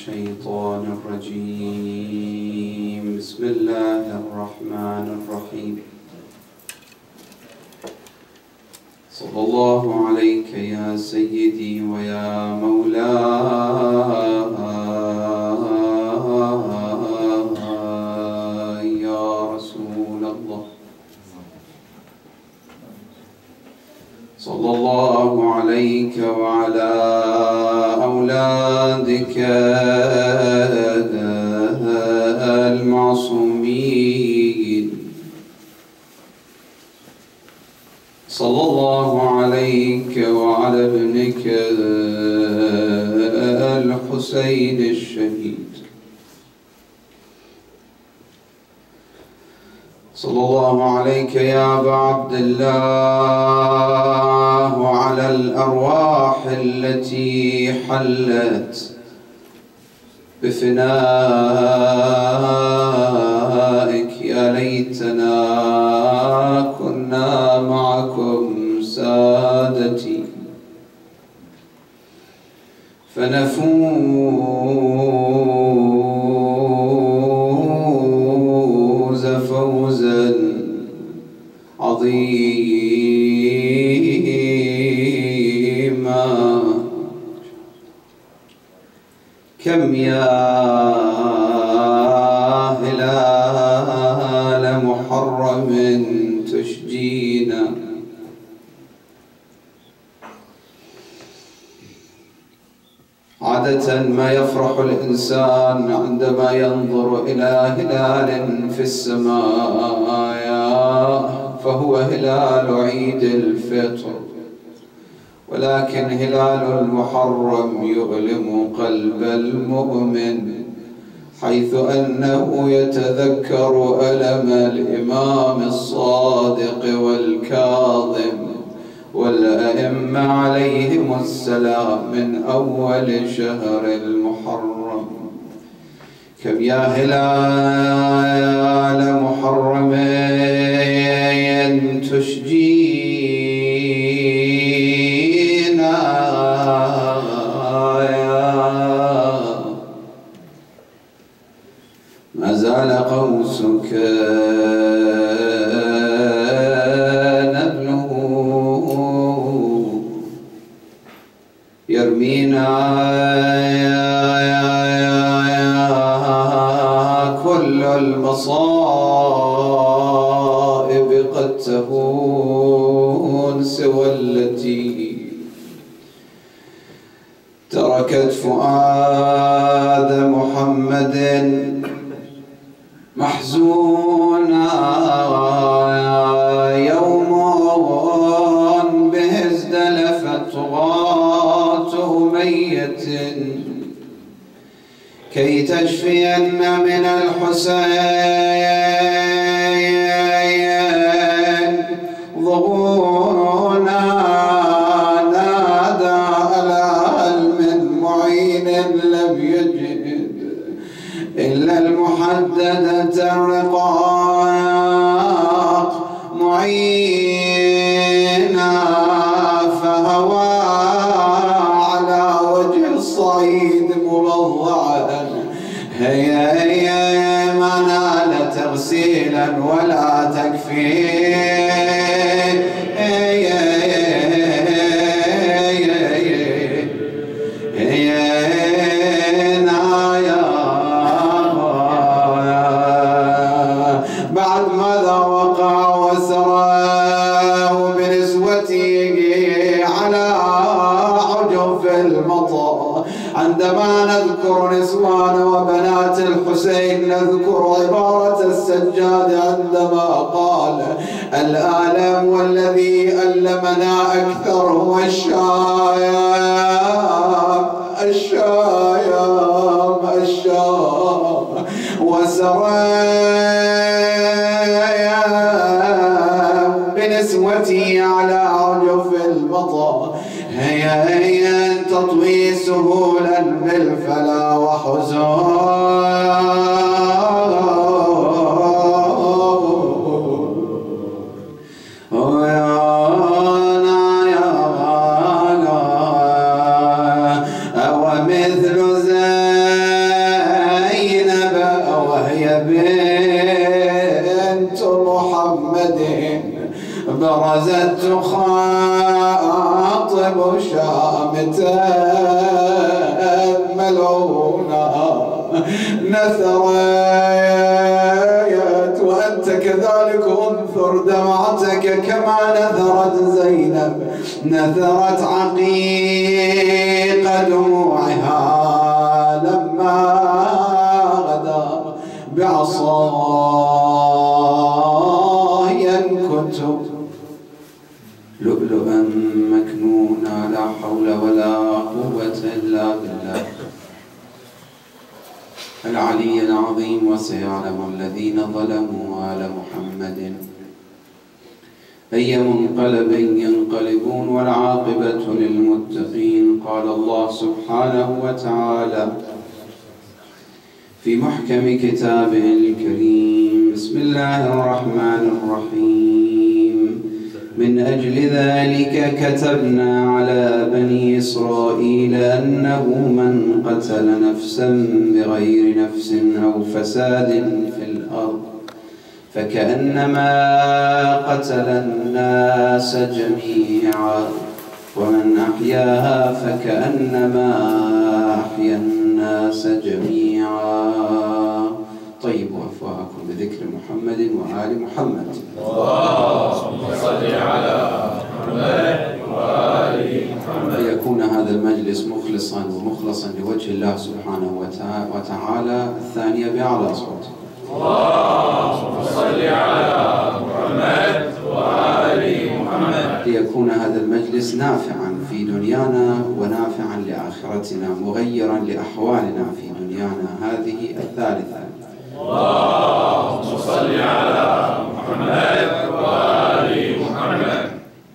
الشيطان الرجيم. بسم الله الرحمن الرحيم. صلى الله عليك يا سيدي ويا مولاي يا رسول الله. صلى الله عليك وعلى أولادك المعصومين. صلى الله عليك وعلى ابنك الحسين الشهيد. صلى الله عليك يا أبا عبد الله وعلى الأرواح التي حلت بفنائك. يا ليتنا كنا معكم سادتي فنفوز فوزا عظيما. كم يا هلال محرم تشجينا. عادة ما يفرح الإنسان عندما ينظر إلى هلال في السماء، فهو هلال عيد الفطر، ولكن هلال المحرم يؤلم قلب المؤمن، حيث أنه يتذكر ألم الإمام الصادق والكاظم والأئمة عليهم السلام من أول شهر المحرم. كم يا هلال محرم تشجينا. ما زال قوسك يرمينا كل المصائب قد تهون سوى التي تركت فؤاد محمد محزونا. يوم به ازدلفت طغاته ميت كي تشفين من الحسين ضغونا. نادى ألا هل من معين لم يجد إلا المحددة الرقاق معينا. فهوى على وجه الصعيد مبضعا، هيا ما نال تغسيلا ولا تكفين. بعد ماذا وقع وسرى بنسوته على عجف المطر. عندما نذكر نسوان وبنات الحسين نذكر عبارة السجاد عندما قال: الآلم والذي ألمنا أكثر هو الشام الشام الشام. وسرى بنسوتي على عجف المطر، هيا تطوي سهولا بالفلا وحزن. ومثل ذلك يا بنت محمد برزت تخاطب شامة ملعونة نثرت وأنت كذلك انثر دمعتك كما نثرت زينب، نثرت عقيق دموعها لما غدا بعصا ينكت لؤلؤا مكنونا، لا حول ولا قوة إلا بالله العلي العظيم. وسيعلم الذين ظلموا آل محمد أي منقلب ينقلبون والعاقبة للمتقين. قال الله سبحانه وتعالى في محكم كتابه الكريم: بسم الله الرحمن الرحيم. من أجل ذلك كتبنا على بني إسرائيل أنه من قتل نفسا بغير نفس أو فساد في الأرض فكأنما قتل الناس جميعا ومن أحياها فكأنما أحيا الناس جميعا. طيبوا أفواهكم بذكر محمد وآل محمد. اللهم صل على محمد وآل محمد. ليكون هذا المجلس مخلصا لوجه الله سبحانه وتعالى. الثانية بأعلى صوت: اللهم صل على محمد وآل محمد. ليكون هذا المجلس نافعا في دنيانا ونافعا لآخرتنا، مغيرا لأحوالنا في دنيانا. هذه الثالثة: اللهم صل على محمد وآل محمد.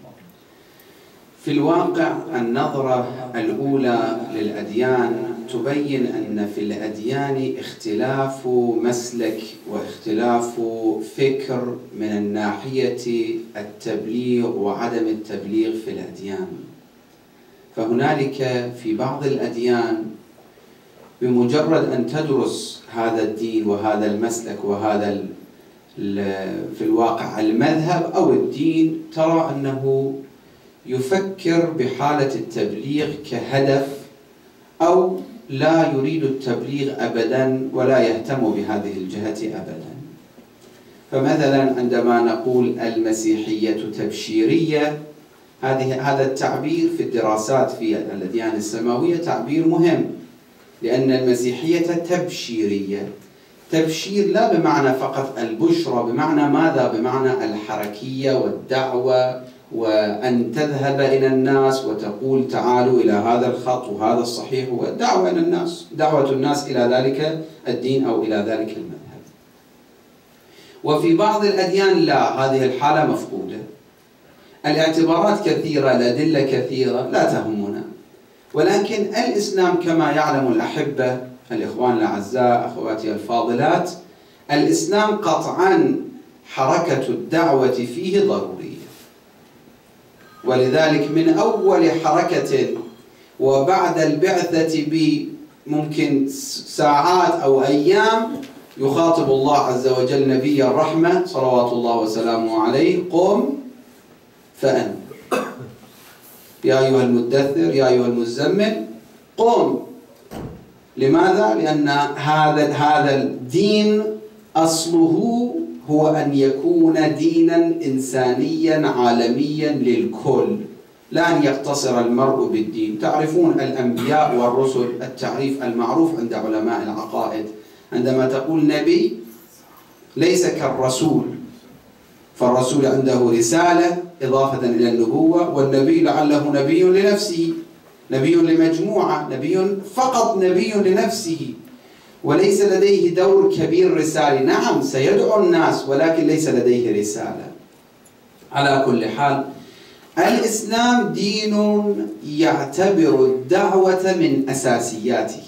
في الواقع النظرة الأولى للأديان تبين أن في الأديان اختلاف مسلك واختلاف فكر من الناحية التبليغ وعدم التبليغ في الأديان. فهنالك في بعض الأديان بمجرد أن تدرس هذا الدين وهذا المسلك وهذا في الواقع المذهب أو الدين ترى أنه يفكر بحالة التبليغ كهدف أو لا يريد التبليغ أبدا ولا يهتم بهذه الجهة أبدا. فمثلا عندما نقول المسيحية تبشيرية، هذا التعبير في الدراسات في الأديان السماوية تعبير مهم، لأن المسيحية تبشيرية. تبشير لا بمعنى فقط البشرى، بمعنى ماذا؟ بمعنى الحركية والدعوة، وأن تذهب إلى الناس وتقول تعالوا إلى هذا الخط وهذا الصحيح، والدعوة إلى الناس، دعوة الناس إلى ذلك الدين أو إلى ذلك المذهب. وفي بعض الأديان لا، هذه الحالة مفقودة. الاعتبارات كثيرة، الأدلة كثيرة، لا تهمنا. ولكن الإسلام كما يعلم الأحبة الإخوان الأعزاء أخواتي الفاضلات، الإسلام قطعا حركة الدعوة فيه ضرورية، ولذلك من أول حركة وبعد البعثة بممكن ساعات أو أيام يخاطب الله عز وجل نبي الرحمة صلوات الله وسلامه عليه: قم فأنذر يا أيها المدثر يا أيها المزمل قم. لماذا؟ لأن هذا الدين أصله هو أن يكون دينا إنسانيا عالميا للكل، لا أن يقتصر المرء بالدين. تعرفون الأنبياء والرسل التعريف المعروف عند علماء العقائد، عندما تقول نبي ليس كالرسول، فالرسول عنده رسالة إضافة إلى النبوة، والنبي لعله نبي لنفسه، نبي لمجموعة، نبي فقط نبي لنفسه، وليس لديه دور كبير رسالي. نعم سيدعو الناس ولكن ليس لديه رسالة. على كل حال الإسلام دين يعتبر الدعوة من أساسياته،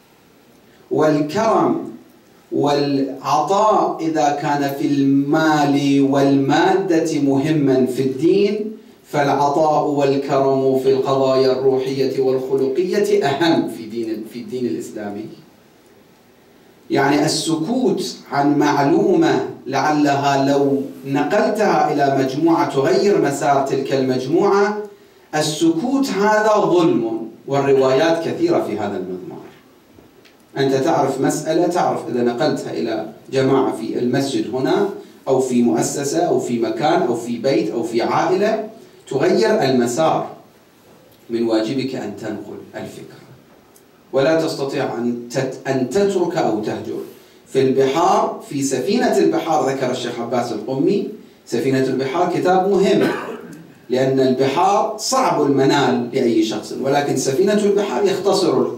والكرم والعطاء إذا كان في المال والمادة مهما في الدين، فالعطاء والكرم في القضايا الروحية والخلقية أهم في الدين الإسلامي. يعني السكوت عن معلومة لعلها لو نقلتها إلى مجموعة تغير مسار تلك المجموعة، السكوت هذا ظلم، والروايات كثيرة في هذا المضمار. أنت تعرف مسألة، تعرف إذا نقلتها إلى جماعة في المسجد هنا أو في مؤسسة أو في مكان أو في بيت أو في عائلة تغير المسار، من واجبك أن تنقل الفكرة، ولا تستطيع أن تترك أو تهجر. في البحار، في سفينة البحار، ذكر الشيخ عباس القمي، سفينة البحار كتاب مهم، لأن البحار صعب المنال لأي شخص، ولكن سفينة البحار يختصر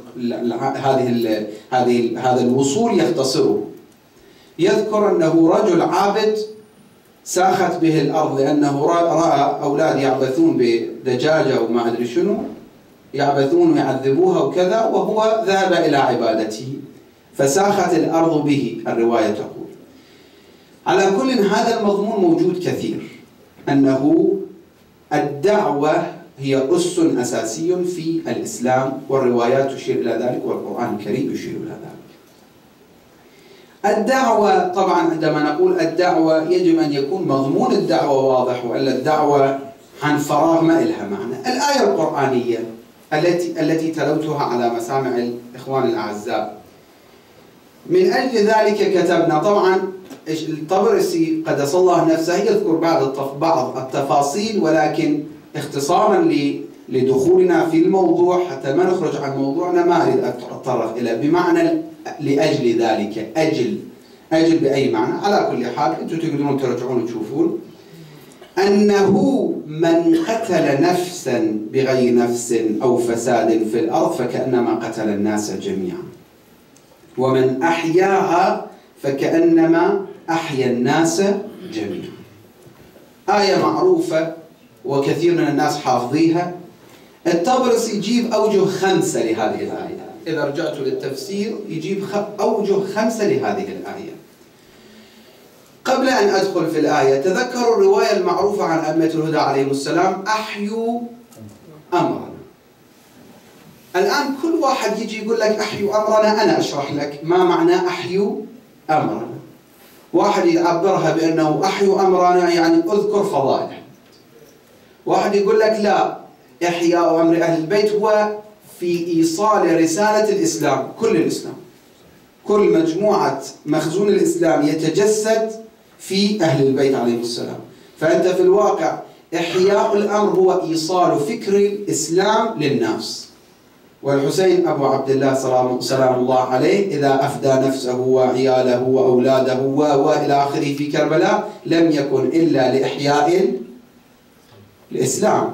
هذا الوصول، يختصره. يذكر أنه رجل عابد ساخت به الأرض لأنه رأى أولاد يعبثون بدجاجة وما أدري شنو، يعبثون ويعذبوها وكذا، وهو ذهب إلى عبادته فساخت الأرض به، الرواية تقول. على كل هذا المضمون موجود كثير، أنه الدعوة هي أس أساسي في الإسلام، والروايات تشير إلى ذلك والقرآن الكريم يشير إلى ذلك. الدعوة طبعا عندما نقول الدعوة يجب أن يكون مضمون الدعوة واضح، وإلا الدعوة عن فراغ ما إلها معنى. الآية القرآنية التي تلوتها على مسامع الإخوان الأعزاء، من أجل ذلك كتبنا. طبعا الطبرسي قدس الله نفسه يذكر بعض التفاصيل، ولكن اختصارا لدخولنا في الموضوع حتى ما نخرج عن موضوعنا، ما أريد أتطرق إلى بمعنى لأجل ذلك، أجل بأي معنى. على كل حال أنتم تقدرون ترجعون وتشوفون أنه من قتل نفسا بغير نفس أو فساد في الأرض فكأنما قتل الناس جميعا، ومن أحياها فكأنما أحيا الناس جميعا. آية معروفة وكثير من الناس حافظيها. الطبرسي يجيب أوجه 5 لهذه الآية، إذا رجعت للتفسير يجيب أوجه 5 لهذه الآية. قبل أن أدخل في الآية تذكروا الرواية المعروفة عن أئمة الهدى عليهم السلام: أحيوا أمرنا. الآن كل واحد يجي يقول لك أحيوا أمرنا، أنا أشرح لك ما معنى أحيوا أمرنا. واحد يعبرها بأنه أحيوا أمرنا يعني أذكر فضائل، واحد يقول لك لا، إحياء أمر أهل البيت هو في إيصال رسالة الإسلام، كل الإسلام، كل مجموعة مخزون الإسلام يتجسد في أهل البيت عليهم السلام. فأنت في الواقع إحياء الأمر هو إيصال فكر الإسلام للناس. والحسين أبو عبد الله سلام الله عليه إذا أفدى نفسه وعياله وأولاده وإلى آخره في كربلاء لم يكن إلا لإحياء الإسلام.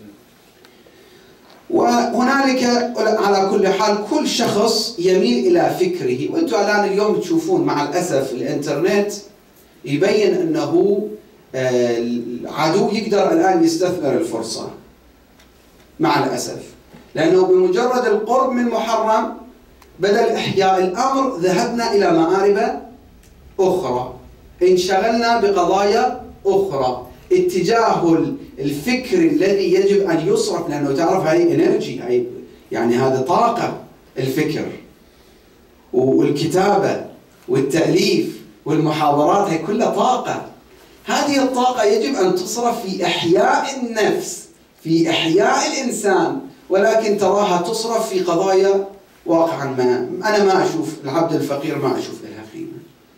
وهنالك على كل حال كل شخص يميل إلى فكره. وأنتم الآن اليوم تشوفون مع الأسف الإنترنت يبين أنه العدو يقدر الآن يستثمر الفرصة مع الأسف، لأنه بمجرد القرب من محرم بدل إحياء الأمر ذهبنا إلى مآرب أخرى، انشغلنا بقضايا أخرى، اتجاه الفكر الذي يجب أن يصرف، لأنه تعرف هاي إنرجي، هاي يعني هذا طاقة، الفكر والكتابة والتأليف والمحاضرات هي كلها طاقة. هذه الطاقة يجب أن تصرف في إحياء النفس، في إحياء الإنسان، ولكن تراها تصرف في قضايا واقعا ما أنا ما أشوف العبد الفقير ما أشوف لها قيمة،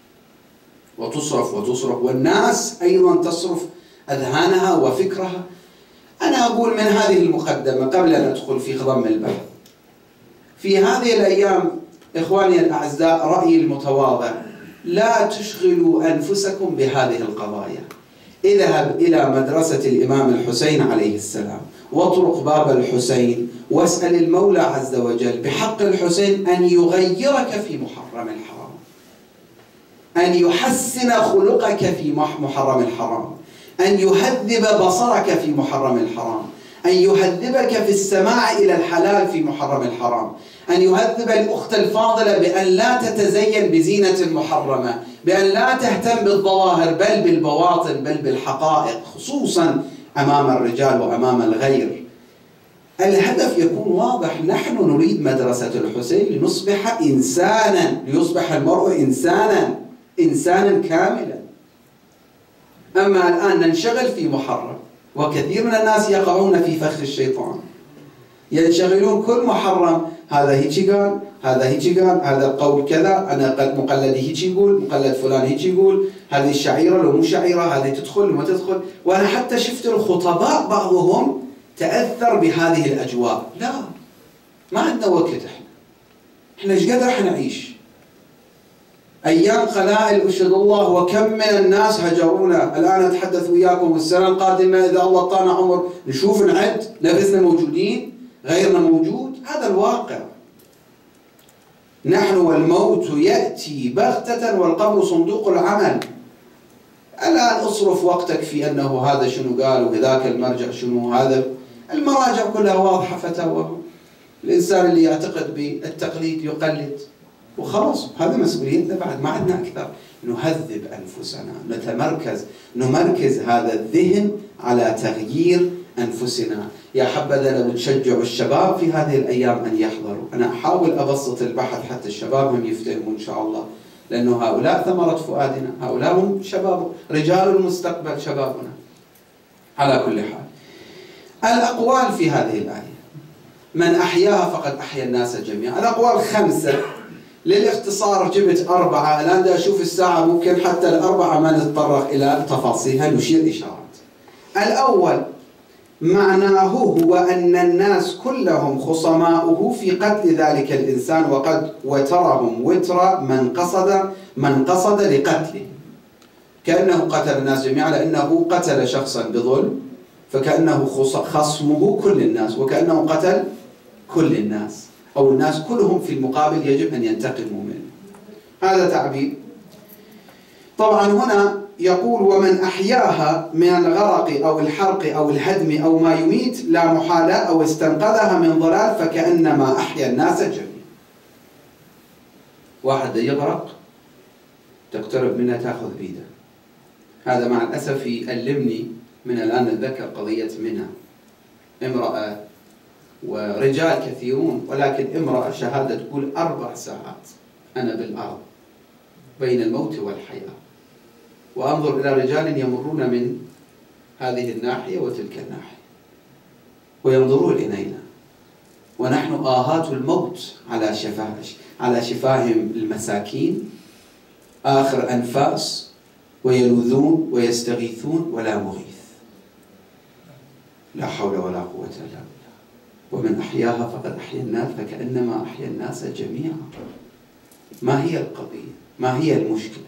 وتصرف والناس أيضا تصرف أذهانها وفكرها. أنا أقول من هذه المقدمة قبل أن أدخل في خضم البحث، في هذه الأيام إخواني الأعزاء رأيي المتواضع: لا تشغلوا أنفسكم بهذه القضايا. اذهب إلى مدرسة الإمام الحسين عليه السلام واطرق باب الحسين واسأل المولى عز وجل بحق الحسين أن يغيرك في محرم الحرام، أن يحسن خلقك في محرم الحرام، أن يهذب بصرك في محرم الحرام، أن يهذبك في السماع إلى الحلال في محرم الحرام، أن يهذب الأخت الفاضلة بأن لا تتزين بزينة محرمة، بأن لا تهتم بالظواهر بل بالبواطن بل بالحقائق، خصوصا أمام الرجال وأمام الغير. الهدف يكون واضح. نحن نريد مدرسة الحسين لنصبح إنسانا، ليصبح المرء إنسانا كاملا. أما الآن ننشغل في محرم، وكثير من الناس يقعون في فخ الشيطان، ينشغلون كل محرم، هذا هيك قال، هذا هيك قال، هذا القول كذا، أنا مقلدي هيك يقول، مقلد فلان هيك يقول، هذه الشعيرة لو مو شعيرة، هذه تدخل لو ما تدخل. وأنا حتى شفت الخطباء بعضهم تأثر بهذه الأجواء. لا، ما عندنا وقت احنا ايش قد راح نعيش؟ أيام قلائل أشهد الله وكم من الناس هجرونا. الآن أتحدث وياكم السنة القادمة إذا الله أعطانا عمر نشوف نعد نفسنا موجودين، غيرنا موجود. هذا الواقع. نحن والموت يأتي بغتة والقبر صندوق العمل. الآن أصرف وقتك في أنه هذا شنو قال وذاك المرجع شنو. هذا المراجع كلها واضحة فتاواهم. الإنسان اللي يعتقد بالتقليد يقلد وخلاص. هذا مسؤوليتنا بعد، ما عندنا أكثر. نهذب أنفسنا، نمركز هذا الذهن على تغيير أنفسنا. يا حبذا لو تشجعوا الشباب في هذه الأيام أن يحضروا. أنا أحاول أبسط البحث حتى الشباب هم يفتهموا إن شاء الله، لأنه هؤلاء ثمرة فؤادنا، هؤلاء هم شباب، رجال المستقبل شبابنا. على كل حال، الأقوال في هذه الآية: من أحياها فقد أحيا الناس جميعا. الأقوال 5. للاختصار جبت 4. الآن دا أشوف الساعة، ممكن حتى ال4 ما نتطرق إلى تفاصيلها، نشير إشارات. الأول: معناه هو أن الناس كلهم خصماؤه في قتل ذلك الإنسان، وقد وترهم وتر من قصد لقتله. كأنه قتل الناس جميعا، لأنه قتل شخصا بظلم، فكأنه خصمه كل الناس، وكأنه قتل كل الناس، أو الناس كلهم في المقابل يجب أن ينتقموا منه. هذا تعبير. طبعا هنا يقول: ومن أحياها من الغرق أو الحرق أو الهدم أو ما يميت لا محالة، أو استنقذها من ضلال فكأنما أحيا الناس جميعا. واحد يغرق تقترب منه تأخذ بيده. هذا مع الأسف يألمني من الآن نتذكر قضية منى، امرأة ورجال كثيرون، ولكن امرأة شهادة تقول 4 ساعات أنا بالأرض بين الموت والحياة، وأنظر إلى رجال يمرون من هذه الناحية وتلك الناحية وينظرون إلينا، ونحن آهات الموت على شفاهم المساكين، آخر أنفاس، ويلوذون ويستغيثون ولا مغيث. لا حول ولا قوة إلا بالله. ومن أحياها فقد أحيا الناس فكأنما أحيا الناس جميعا. ما هي القضية؟ ما هي المشكلة؟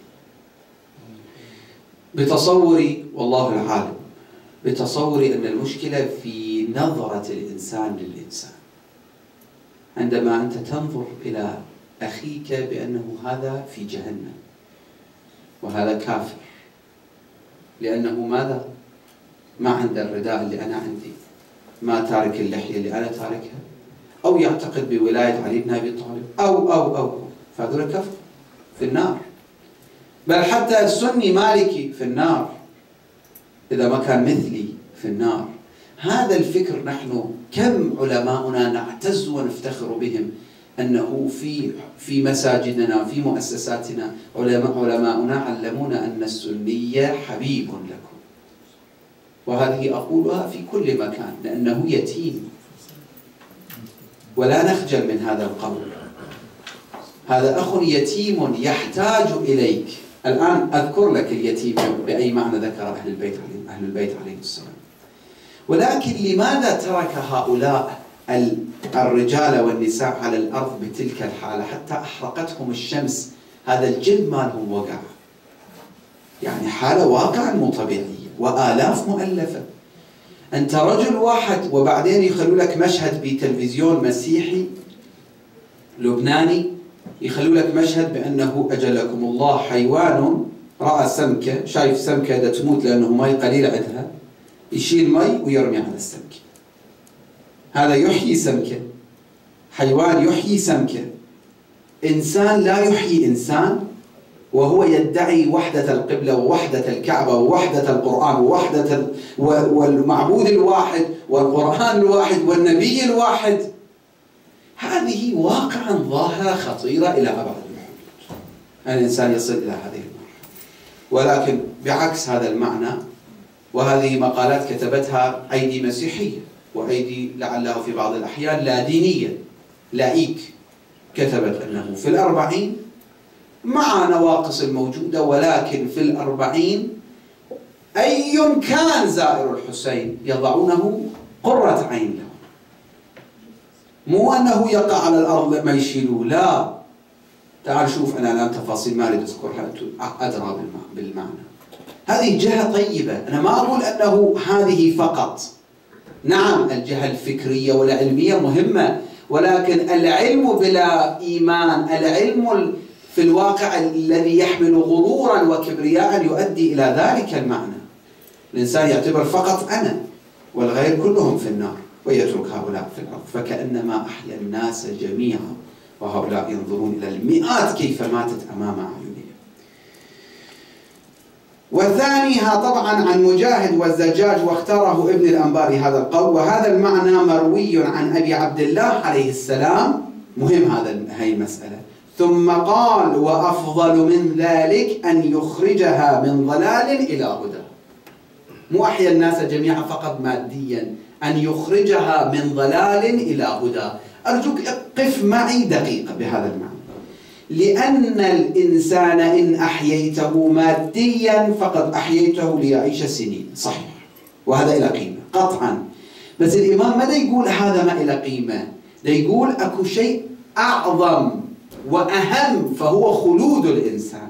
بتصوري، والله العالم، بتصوري أن المشكلة في نظرة الإنسان للإنسان. عندما أنت تنظر إلى أخيك بأنه هذا في جهنم وهذا كافر، لأنه ماذا؟ ما عنده الرداء اللي أنا عندي، ما تارك اللحية اللي أنا تاركها، أو يعتقد بولاية علي بن أبي طالب، أو فهذول كفر في النار. بل حتى السني مالكي في النار إذا ما كان مثلي في النار. هذا الفكر نحن كم علماؤنا نعتز ونفتخر بهم، أنه في مساجدنا وفي مؤسساتنا علماؤنا علمونا أن السنية حبيب لكم، وهذه أقولها في كل مكان لأنه يتيم، ولا نخجل من هذا القول. هذا أخ يتيم يحتاج إليك. الآن أذكر لك اليتيم بأي معنى ذكر أهل البيت عليهم السلام. ولكن لماذا ترك هؤلاء الرجال والنساء على الأرض بتلك الحالة حتى أحرقتهم الشمس؟ هذا الجلد مالهم وقع، يعني حالة واقعا مو طبيعية، وآلاف مؤلفة. أنت رجل واحد وبعدين يخلوا لك مشهد بتلفزيون مسيحي لبناني، يخلوا لك مشهد بأنه أجلكم الله حيوان رأى سمكة، شايف سمكة دا تموت لأنه مي قليل عندها، يشيل مي ويرمي على السمكة. هذا يحيي سمكة، حيوان يحيي سمكة، إنسان لا يحيي إنسان. وهو يدعي وحدة القبلة ووحدة الكعبة ووحدة القرآن ووحدة والمعبود الواحد والقرآن الواحد والنبي الواحد، هذه واقعا ظاهرة خطيرة إلى أبعد الحدود. الإنسان يصل إلى هذه المرحلة، ولكن بعكس هذا المعنى، وهذه مقالات كتبتها أيدي مسيحية وأيدي لعله في بعض الأحيان لا دينية لائيك، كتبت أنه في الأربعين مع نواقص الموجودة، ولكن في الأربعين أي كان زائر الحسين يضعونه قرة عين له، مو أنه يقع على الأرض ما يشيلوه، لا. تعال شوف، أنا الآن تفاصيل ما أريد أذكرها، أنتم أدرى بالمعنى. هذه جهة طيبة، أنا ما أقول أنه هذه فقط. نعم الجهة الفكرية والعلمية مهمة، ولكن العلم بلا إيمان، العلم في الواقع الذي يحمل غرورا وكبرياء يؤدي إلى ذلك المعنى. الإنسان يعتبر فقط أنا والغير كلهم في النار ويترك هؤلاء في الأرض، فكأنما أحيا الناس جميعا وهؤلاء ينظرون إلى المئات كيف ماتت أمام أعينهم. وثانيها طبعا عن مجاهد والزجاج، واختاره ابن الأنباري هذا القول، وهذا المعنى مروي عن أبي عبد الله عليه السلام. مهم هاي المسألة. ثم قال: وأفضل من ذلك أن يخرجها من ضلال إلى هدى. مو أحيا الناس جميعا فقط ماديا، أن يخرجها من ضلال إلى هدى. أرجوك قف معي دقيقة بهذا المعنى، لأن الإنسان إن أحييته ماديا فقد أحييته ليعيش سنين، صحيح، وهذا إلى قيمة قطعا. بس الإمام ماذا يقول هذا ما إلى قيمة؟ ده يقول أكو شيء أعظم وأهم، فهو خلود الإنسان،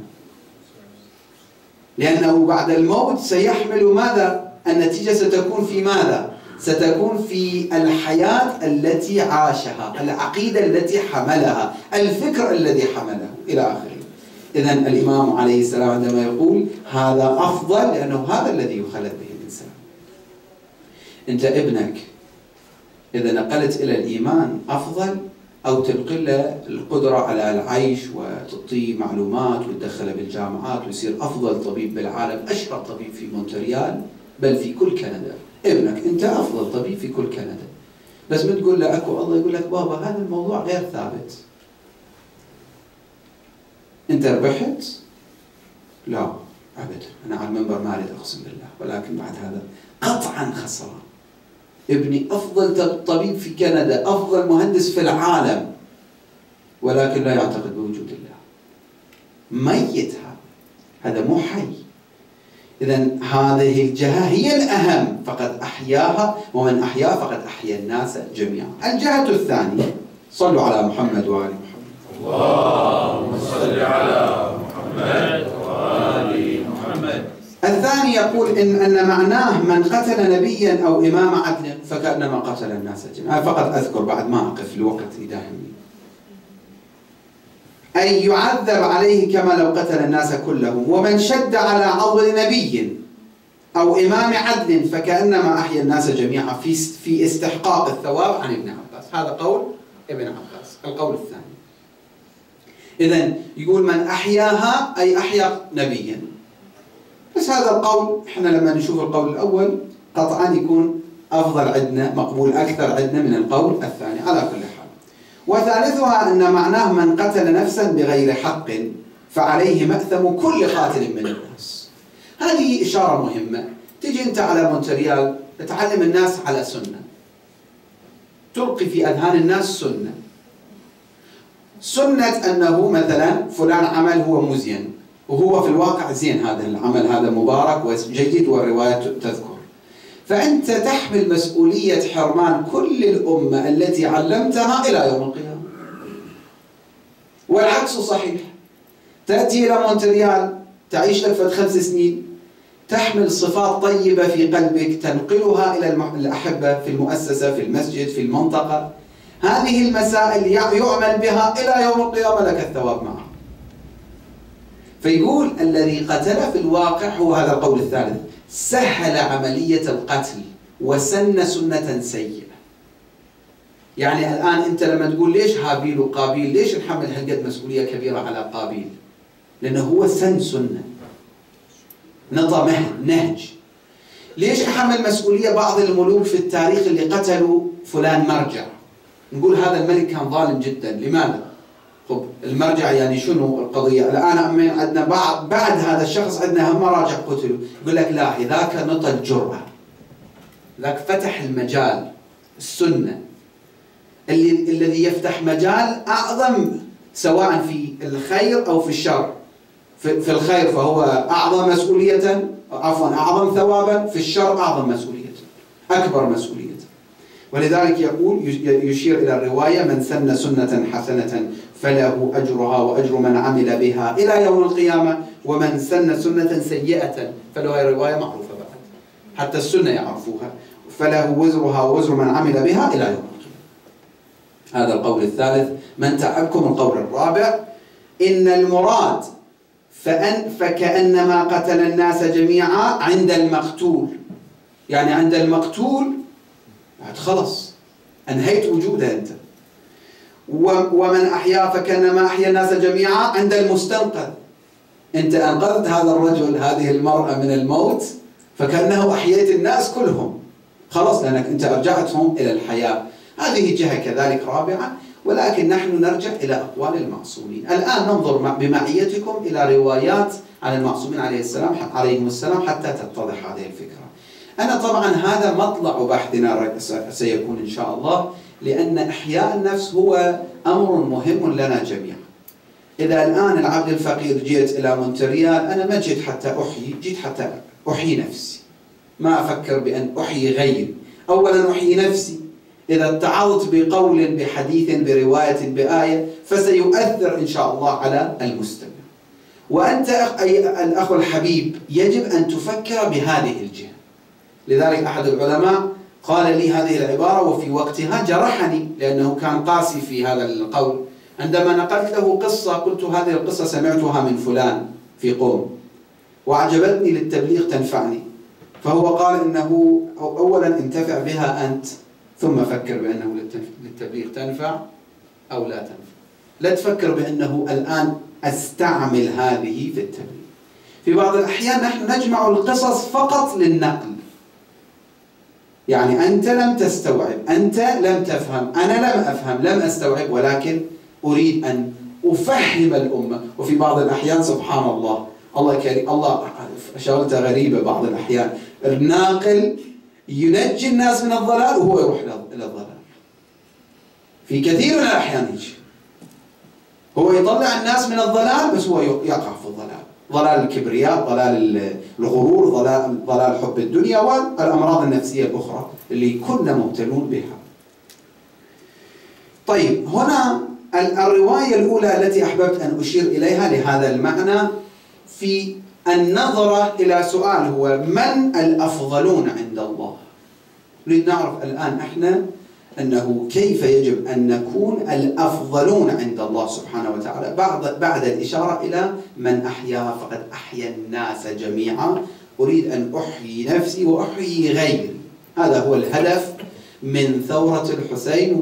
لأنه بعد الموت سيحمل ماذا؟ النتيجة ستكون في ماذا؟ ستكون في الحياة التي عاشها، العقيدة التي حملها، الفكر الذي حمله إلى آخره. إذن الإمام عليه السلام عندما يقول هذا أفضل، لأنه هذا الذي يخلد به الإنسان. أنت ابنك إذا نقلت إلى الإيمان أفضل، أو تنقل له القدرة على العيش وتعطيه معلومات وتدخله بالجامعات ويصير أفضل طبيب بالعالم، أشهر طبيب في مونتريال بل في كل كندا. ابنك أنت أفضل طبيب في كل كندا، بس ما تقول له أكو الله يقول لك بابا هذا الموضوع غير ثابت، أنت ربحت؟ لا أبدا، أنا على المنبر ما أريد أقسم بالله، ولكن بعد هذا قطعا خسران. ابني أفضل طبيب في كندا، أفضل مهندس في العالم، ولكن لا يعتقد بوجود الله، ميت هذا مو حي. إذن هذه الجهة هي الأهم، فقد أحياها، ومن أحياها فقد أحيا الناس جميعا. الجهة الثانية، صلوا على محمد وآل محمد. اللهم صل على محمد وآل محمد. الثاني يقول أن معناه من قتل نبيا أو إمام عدل فكأنما قتل الناس جميعا. فقط أذكر بعد ما أقف الوقت يداهمني. أي يعذب عليه كما لو قتل الناس كلهم. ومن شد على عضل نبي أو إمام عدل فكأنما أحيا الناس جميعا في استحقاق الثواب عن ابن عباس. هذا قول ابن عباس. القول الثاني إذن يقول من أحياها أي أحيا نبيا. بس هذا القول احنا لما نشوف القول الأول قطعا يكون أفضل عندنا، مقبول أكثر عندنا من القول الثاني على كل حال. وثالثها أن معناه من قتل نفسا بغير حق فعليه مأثم كل قاتل من الناس. هذه إشارة مهمة. تجي أنت على مونتريال تعلم الناس على سنة، تلقي في أذهان الناس سنة أنه مثلا فلان عمل هو مزين وهو في الواقع زين، هذا العمل هذا مبارك وجيد والرواية تذكر. فأنت تحمل مسؤولية حرمان كل الأمة التي علمتها إلى يوم القيامة. والعكس صحيح. تأتي إلى مونتريال تعيش لك فد 5 سنين، تحمل صفات طيبة في قلبك تنقلها إلى الأحبة في المؤسسة، في المسجد، في المنطقة. هذه المسائل يعمل بها إلى يوم القيامة، لك الثواب معها. فيقول الذي قتل في الواقع هو هذا القول الثالث، سهل عملية القتل وسن سنة سيئة. يعني الآن أنت لما تقول ليش هابيل وقابيل، ليش نحمل هالقد مسؤولية كبيرة على قابيل؟ لأنه هو سن سنة، نطى نهج. ليش أحمل مسؤولية بعض الملوك في التاريخ اللي قتلوا فلان مرجع؟ نقول هذا الملك كان ظالم جدا، لماذا؟ طب المرجع يعني شنو القضية؟ الآن عندنا بعد هذا الشخص عندنا هم مراجع قتلوا، يقول لك لا، ذاك نطى الجرأة، ذاك فتح المجال، السنة الذي يفتح مجال أعظم سواء في الخير أو في الشر. في الخير فهو أعظم مسؤولية، عفوا أعظم ثوابا، في الشر أعظم مسؤولية، أكبر مسؤولية. ولذلك يقول يشير إلى الرواية: من سن سنة حسنة فله أجرها وأجر من عمل بها إلى يوم القيامة، ومن سن سنة سيئة فله، هي رواية معروفة بعد حتى السنة يعرفوها، فله وزرها ووزر من عمل بها إلى يوم القيامة. هذا القول الثالث. من تعبكم القول الرابع: إن المراد فكأنما قتل الناس جميعا عند المقتول، يعني عند المقتول بعد خلص أنهيت وجوده أنت. ومن أحيا فكأنما أحيا الناس جميعا عند المستنقذ، أنت أنقذت هذا الرجل هذه المرأة من الموت فكأنه أحييت الناس كلهم، خلص لأنك أنت أرجعتهم إلى الحياة. هذه جهة كذلك رابعة. ولكن نحن نرجع إلى أقوال المعصومين. الآن ننظر بمعيتكم إلى روايات عن المعصومين عليهم السلام حتى تتضح هذه الفكرة. أنا طبعا هذا مطلع بحثنا سيكون إن شاء الله، لأن إحياء النفس هو أمر مهم لنا جميعا. إذا الآن العبد الفقير جيت إلى مونتريال، أنا ما جيت حتى أحيي، جيت حتى أحيي نفسي، ما أفكر بأن أحيي غيري. أولا أحيي نفسي، إذا اتعظت بقول بحديث برواية بآية فسيؤثر إن شاء الله على المستمع. وأنت الأخ الحبيب يجب أن تفكر بهذه الجهة. لذلك أحد العلماء قال لي هذه العبارة وفي وقتها جرحني، لأنه كان قاسي في هذا القول. عندما نقلت له قصة قلت: هذه القصة سمعتها من فلان في قوم وأعجبتني للتبليغ تنفعني. فهو قال إنه أولا انتفع بها أنت، ثم فكر بأنه للتبليغ تنفع أو لا تنفع. لا تفكر بأنه الآن أستعمل هذه في التبليغ. في بعض الأحيان نحن نجمع القصص فقط للنقل، يعني أنت لم تستوعب، أنت لم تفهم، أنا لم أفهم، لم أستوعب، ولكن أريد أن أفهم الأمة. وفي بعض الأحيان سبحان الله، الله كريم، الله شغلته غريبة بعض الأحيان، الناقل ينجي الناس من الضلال وهو يروح إلى الضلال. في كثير من الأحيان يجي هو يطلع الناس من الضلال بس هو يقع في الضلال، ضلال الكبرياء، ضلال الغرور، ضلال حب الدنيا والأمراض النفسية الأخرى اللي كنا مبتلون بها. طيب، هنا الرواية الأولى التي أحببت أن أشير إليها لهذا المعنى في النظرة إلى سؤال هو: من الأفضلون عند الله؟ نريد نعرف الآن إحنا أنه كيف يجب أن نكون الأفضلون عند الله سبحانه وتعالى بعد الإشارة إلى من أحيا فقد أحيا الناس جميعا. أريد أن أحيي نفسي وأحيي غيري، هذا هو الهدف من ثورة الحسين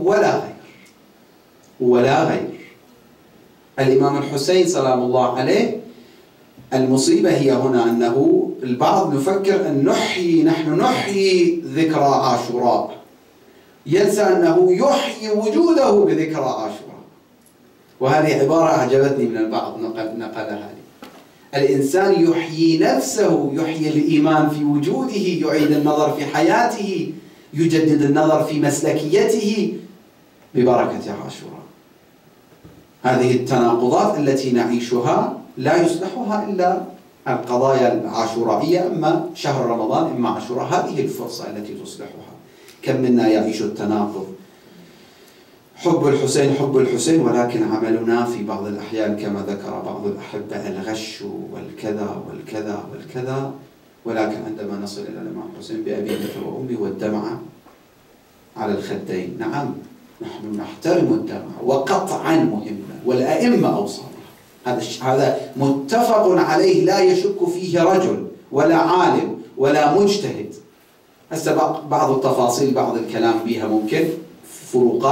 ولا غير. الإمام الحسين سلام الله عليه، المصيبة هي هنا أنه البعض نفكر أن نحن نحيي ذكرى عاشوراء، ينسى أنه يحيي وجوده بذكرى عاشوراء. وهذه عبارة أعجبتني من البعض نقلها لي. الإنسان يحيي نفسه، يحيي الإيمان في وجوده، يعيد النظر في حياته، يجدد النظر في مسلكيته ببركة عاشوراء. هذه التناقضات التي نعيشها لا يصلحها إلا القضايا العاشورائية، إما شهر رمضان إما عاشوراء، هذه الفرصة التي تصلحها. كم منا يعيش التناقض، حب الحسين ولكن عملنا في بعض الأحيان كما ذكر بعض الأحبة الغش والكذا والكذا والكذا. ولكن عندما نصل إلى الإمام الحسين بأبي وأمي والدمعة على الخدين، نعم نحن نحترم الدمعة وقطعا مهمة، والأئمة أوصاها، هذا متفق عليه لا يشك فيه رجل ولا عالم ولا مجتهد. هسه بعض التفاصيل بعض الكلام بها ممكن فروقات،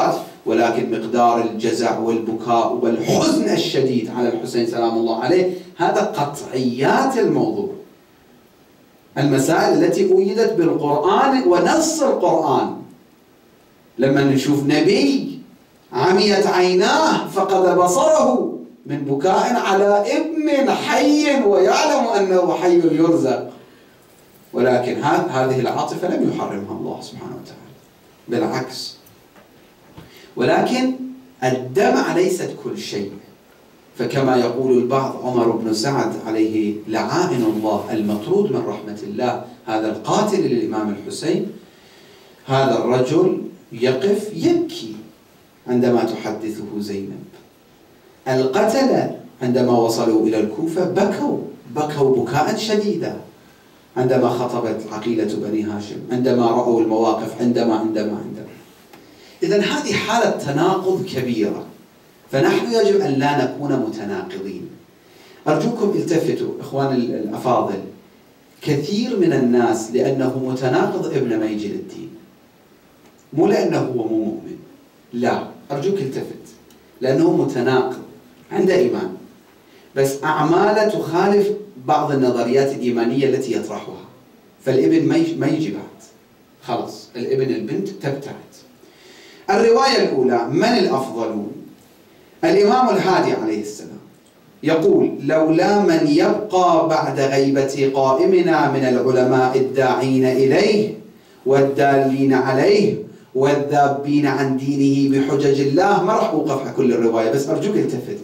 ولكن مقدار الجزع والبكاء والحزن الشديد على الحسين سلام الله عليه هذا قطعيات الموضوع. المسائل التي أويدت بالقرآن ونص القرآن، لما نشوف نبي عميت عيناه فقد بصره من بكاء على ابن حي ويعلم أنه حي يرزق، ولكن هذه العاطفة لم يحرمها الله سبحانه وتعالى، بالعكس. ولكن الدمع ليست كل شيء، فكما يقول البعض عمر بن سعد عليه لعائن الله المطرود من رحمة الله، هذا القاتل للإمام الحسين، هذا الرجل يقف يبكي عندما تحدثه زينب. القتلة عندما وصلوا إلى الكوفة بكوا بكاء شديدا عندما خطبت عقيلة بني هاشم، عندما رأوا المواقف، عندما إذن هذه حالة تناقض كبيرة، فنحن يجب أن لا نكون متناقضين. أرجوكم التفتوا إخوان الأفاضل، كثير من الناس لأنه متناقض ابن ميجل الدين، مو لأنه هو مو مؤمن، لا، أرجوك التفت، لأنه متناقض عنده إيمان بس أعماله تخالف بعض النظريات الإيمانية التي يطرحها، فالابن ما يجي بعد، خلاص الابن البنت تبتعد. الرواية الأولى: من الأفضل؟ الإمام الهادي عليه السلام يقول: لولا من يبقى بعد غيبة قائمنا من العلماء الداعين إليه والدالين عليه والذابين عن دينه بحجج الله. ما راح أوقف على كل الرواية بس أرجوك التفت.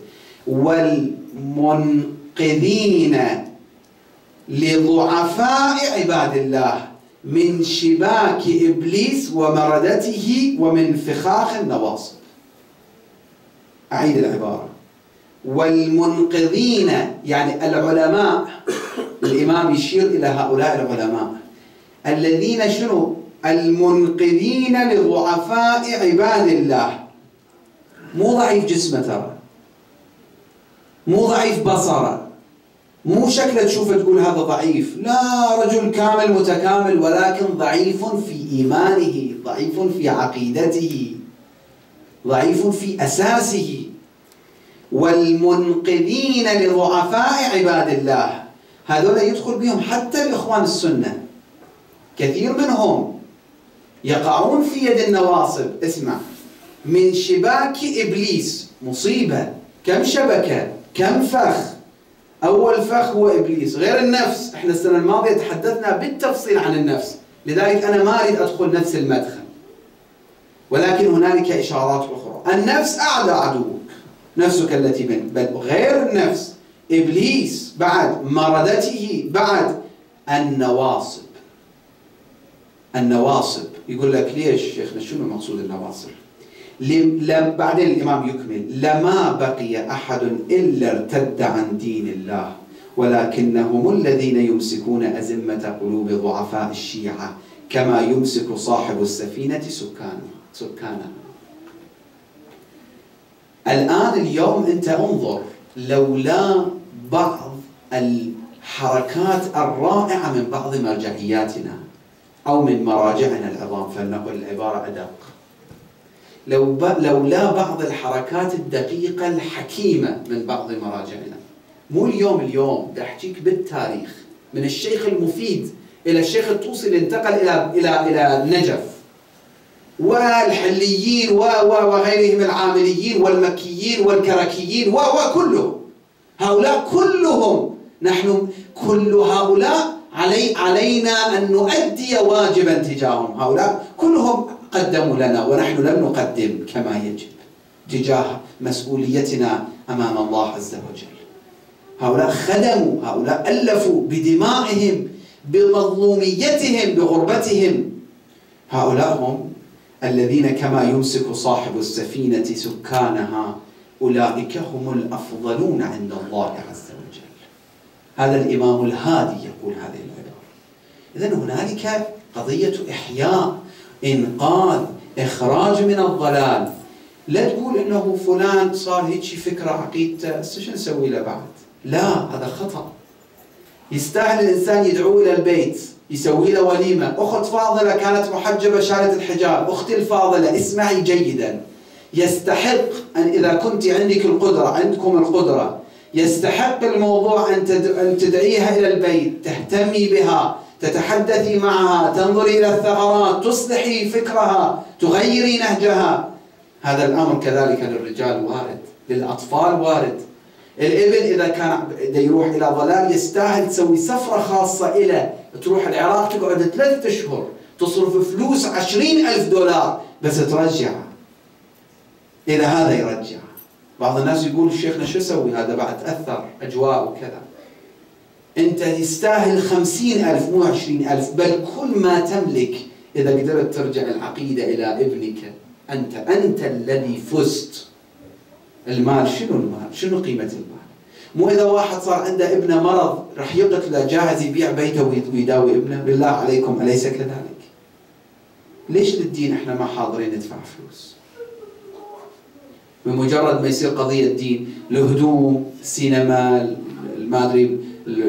والمنقذين لضعفاء عباد الله من شباك إبليس ومردته ومن فخاخ النواصب. أعيد العبارة: والمنقذين، يعني العلماء. الإمام يشير إلى هؤلاء العلماء الذين شنو؟ المنقذين لضعفاء عباد الله. مو ضعيف جسمه ترى، مو ضعيف بصره، مو شكله تشوفه تقول هذا ضعيف، لا، رجل كامل متكامل، ولكن ضعيف في إيمانه، ضعيف في عقيدته، ضعيف في أساسه. والمنقذين لضعفاء عباد الله، هذول يدخل بهم حتى الإخوان السنة، كثير منهم يقعون في يد النواصب. اسمع: من شباك إبليس، مصيبة، كم شبكة، كم فخ. أول فخ هو إبليس، غير النفس. احنا السنة الماضية تحدثنا بالتفصيل عن النفس، لذلك أنا ما أريد أدخل نفس المدخل، ولكن هنالك إشارات أخرى. النفس أعلى عدوك، نفسك التي بل غير النفس إبليس، بعد مردته، بعد النواصب. النواصب يقول لك ليش شيخنا؟ شنو مقصود النواصب؟ بعدين الإمام يكمل: لما بقي أحد إلا ارتد عن دين الله، ولكنهم الذين يمسكون أزمة قلوب ضعفاء الشيعة كما يمسك صاحب السفينة سكانها. الآن اليوم أنت انظر، لولا بعض الحركات الرائعة من بعض مرجعياتنا أو من مراجعنا العظام، فلنقل العبارة أدق، لولا بعض الحركات الدقيقة الحكيمة من بعض مراجعنا، مو اليوم ده أحكيك بالتاريخ، من الشيخ المفيد إلى الشيخ الطوسي اللي انتقل إلى النجف، والحليين وغيرهم العامليين والمكيين والكركيين وكلهم، هؤلاء كلهم، نحن كل هؤلاء علينا أن نؤدي واجبا تجاههم. هؤلاء كلهم قدموا لنا ونحن لم نقدم كما يجب تجاه مسؤوليتنا أمام الله عز وجل. هؤلاء خدموا، هؤلاء ألفوا بدمائهم، بمظلوميتهم، بغربتهم. هؤلاء هم الذين كما يمسك صاحب السفينة سكانها، أولئك هم الأفضلون عند الله عز وجل. هذا الإمام الهادي يقول هذه العبارة. إذن هنالك قضية إحياء، إنقاذ، إخراج من الضلال. لا تقول إنه فلان صار هيك فكرة عقيدته شو نسوي له بعد؟ لا، هذا خطأ. يستاهل الإنسان يدعو إلى البيت، يسوي له وليمة. أخت فاضلة كانت محجبة شالت الحجاب، أختي الفاضلة اسمعي جيدا، يستحق أن إذا كنت عندك القدرة، عندكم القدرة، يستحق الموضوع أن تدعيها إلى البيت، تهتمي بها، تتحدثي معها، تنظري إلى الثغرات، تصلحي فكرها، تغيري نهجها. هذا الأمر كذلك للرجال وارد، للأطفال وارد. الابن إذا كان يروح إلى ضلال يستاهل تسوي سفرة خاصة إلى تروح العراق، تقعد 3 أشهر، تصرف فلوس 20,000 دولار بس ترجعها. إذا هذا يرجع. بعض الناس يقول شيخنا شو أسوي هذا بعد تأثر أجواء وكذا. أنت يستاهل 50,000 مو 20,000، بل كل ما تملك. إذا قدرت ترجع العقيدة إلى ابنك، أنت الذي فزت. المال شنو المال؟ شنو قيمة المال؟ مو إذا واحد صار عنده ابنه مرض راح يقتله جاهز يبيع بيته ويداوي ابنه. بالله عليكم أليس كذلك؟ ليش للدين احنا ما حاضرين ندفع فلوس؟ بمجرد ما يصير قضية دين، الهدوم، السينما، ما ادري،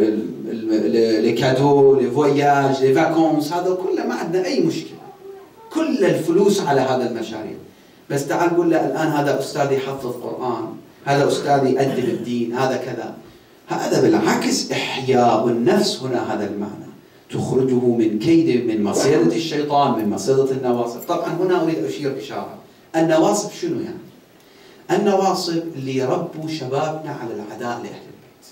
الكادو، الفواياج، الفاكونس، هذا كله ما عندنا أي مشكلة. كل الفلوس على هذا المشاريع. بس تعال قول له الآن هذا أستاذ يحفظ قرآن، هذا أستاذ يؤدب الدين، هذا كذا. هذا بالعكس إحياء النفس هنا، هذا المعنى. تخرجه من كيد، من مصيدة الشيطان، من مصيدة النواصب. طبعا هنا أريد أشير إشارة. النواصب شنو يعني؟ النواصب اللي يربوا شبابنا على العداء لأهل البيت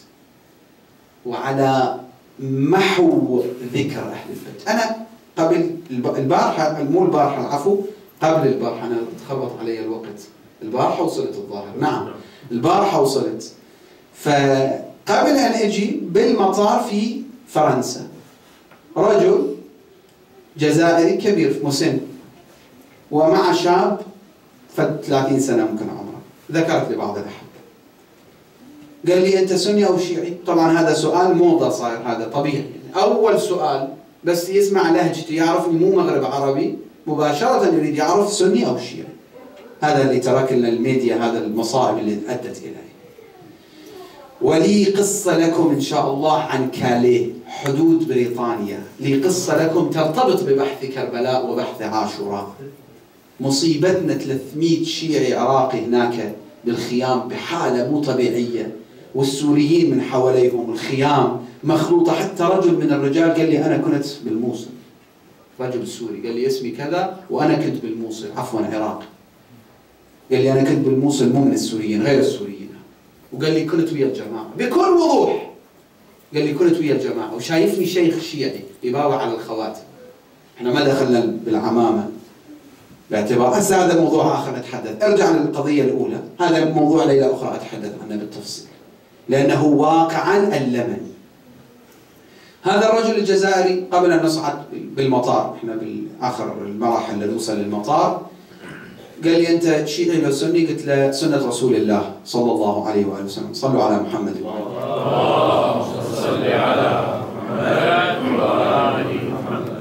وعلى محو ذكر أهل البيت. أنا قبل البارحة، مو البارحة العفو، قبل البارحة، أنا تخبط علي الوقت. البارحة وصلت الظاهر، نعم البارحة وصلت. فقبل أن أجي بالمطار في فرنسا رجل جزائري كبير مسن ومع شاب 30 سنة ممكن عمره. ذكرت لي بعض الأحد، قال لي أنت سني أو شيعي؟ طبعا هذا سؤال موضة صاير، هذا طبيعي. أول سؤال بس يسمع لهجتي يعرفني مو مغرب عربي، مباشرة يريد يعرف سني أو شيعي. هذا اللي ترك لنا الميديا، هذا المصائب اللي أدت إليه. ولي قصة لكم إن شاء الله عن كاليه، حدود بريطانيا. لي قصة لكم ترتبط ببحث كربلاء وبحث عاشوراء. مصيبتنا 300 شيعي عراقي هناك بالخيام بحالة مو طبيعية، والسوريين من حواليهم، الخيام مخلوطة. حتى رجل من الرجال قال لي أنا كنت بالموصل، رجل سوري قال لي اسمي كذا وأنا كنت بالموصل، عفوا عراقي، قال لي أنا كنت بالموصل مو من السوريين، غير السوريين، وقال لي كنت ويا الجماعة بكل وضوح. قال لي كنت ويا الجماعة وشايفني شيخ شيعي يباوع على الخواتم. احنا ما دخلنا بالعمامة باعتبار هسه هذا موضوع آخر نتحدث. ارجع للقضية الأولى، هذا موضوع ليلة أخرى أتحدث عنه بالتفصيل لأنه واقعا ألمني. هذا الرجل الجزائري قبل أن نصعد بالمطار، احنا بالآخر المراحل اللي نوصل للمطار، قال لي أنت شيعي ولا سني؟ قلت له سنة رسول الله صلى الله عليه وآله وسلم. صلوا على محمد. اللهم صل على محمد وآل محمد.